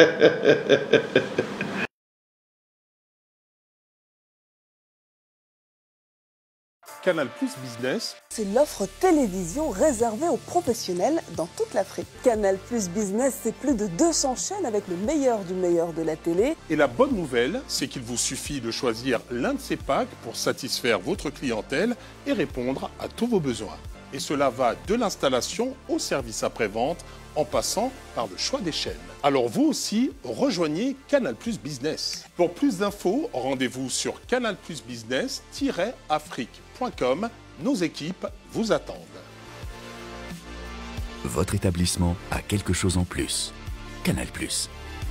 Canal Plus Business, c'est l'offre télévision réservée aux professionnels dans toute l'Afrique. Canal Plus Business, c'est plus de 200 chaînes avec le meilleur du meilleur de la télé. et la bonne nouvelle, c'est qu'il vous suffit de choisir l'un de ces packs pour satisfaire votre clientèle et répondre à tous vos besoins. Et cela va de l'installation au service après-vente en passant par le choix des chaînes. Alors vous aussi, rejoignez Canal Plus Business. Pour plus d'infos, rendez-vous sur canalplusbusiness-afrique.com. Nos équipes vous attendent. Votre établissement a quelque chose en plus. Canal Plus.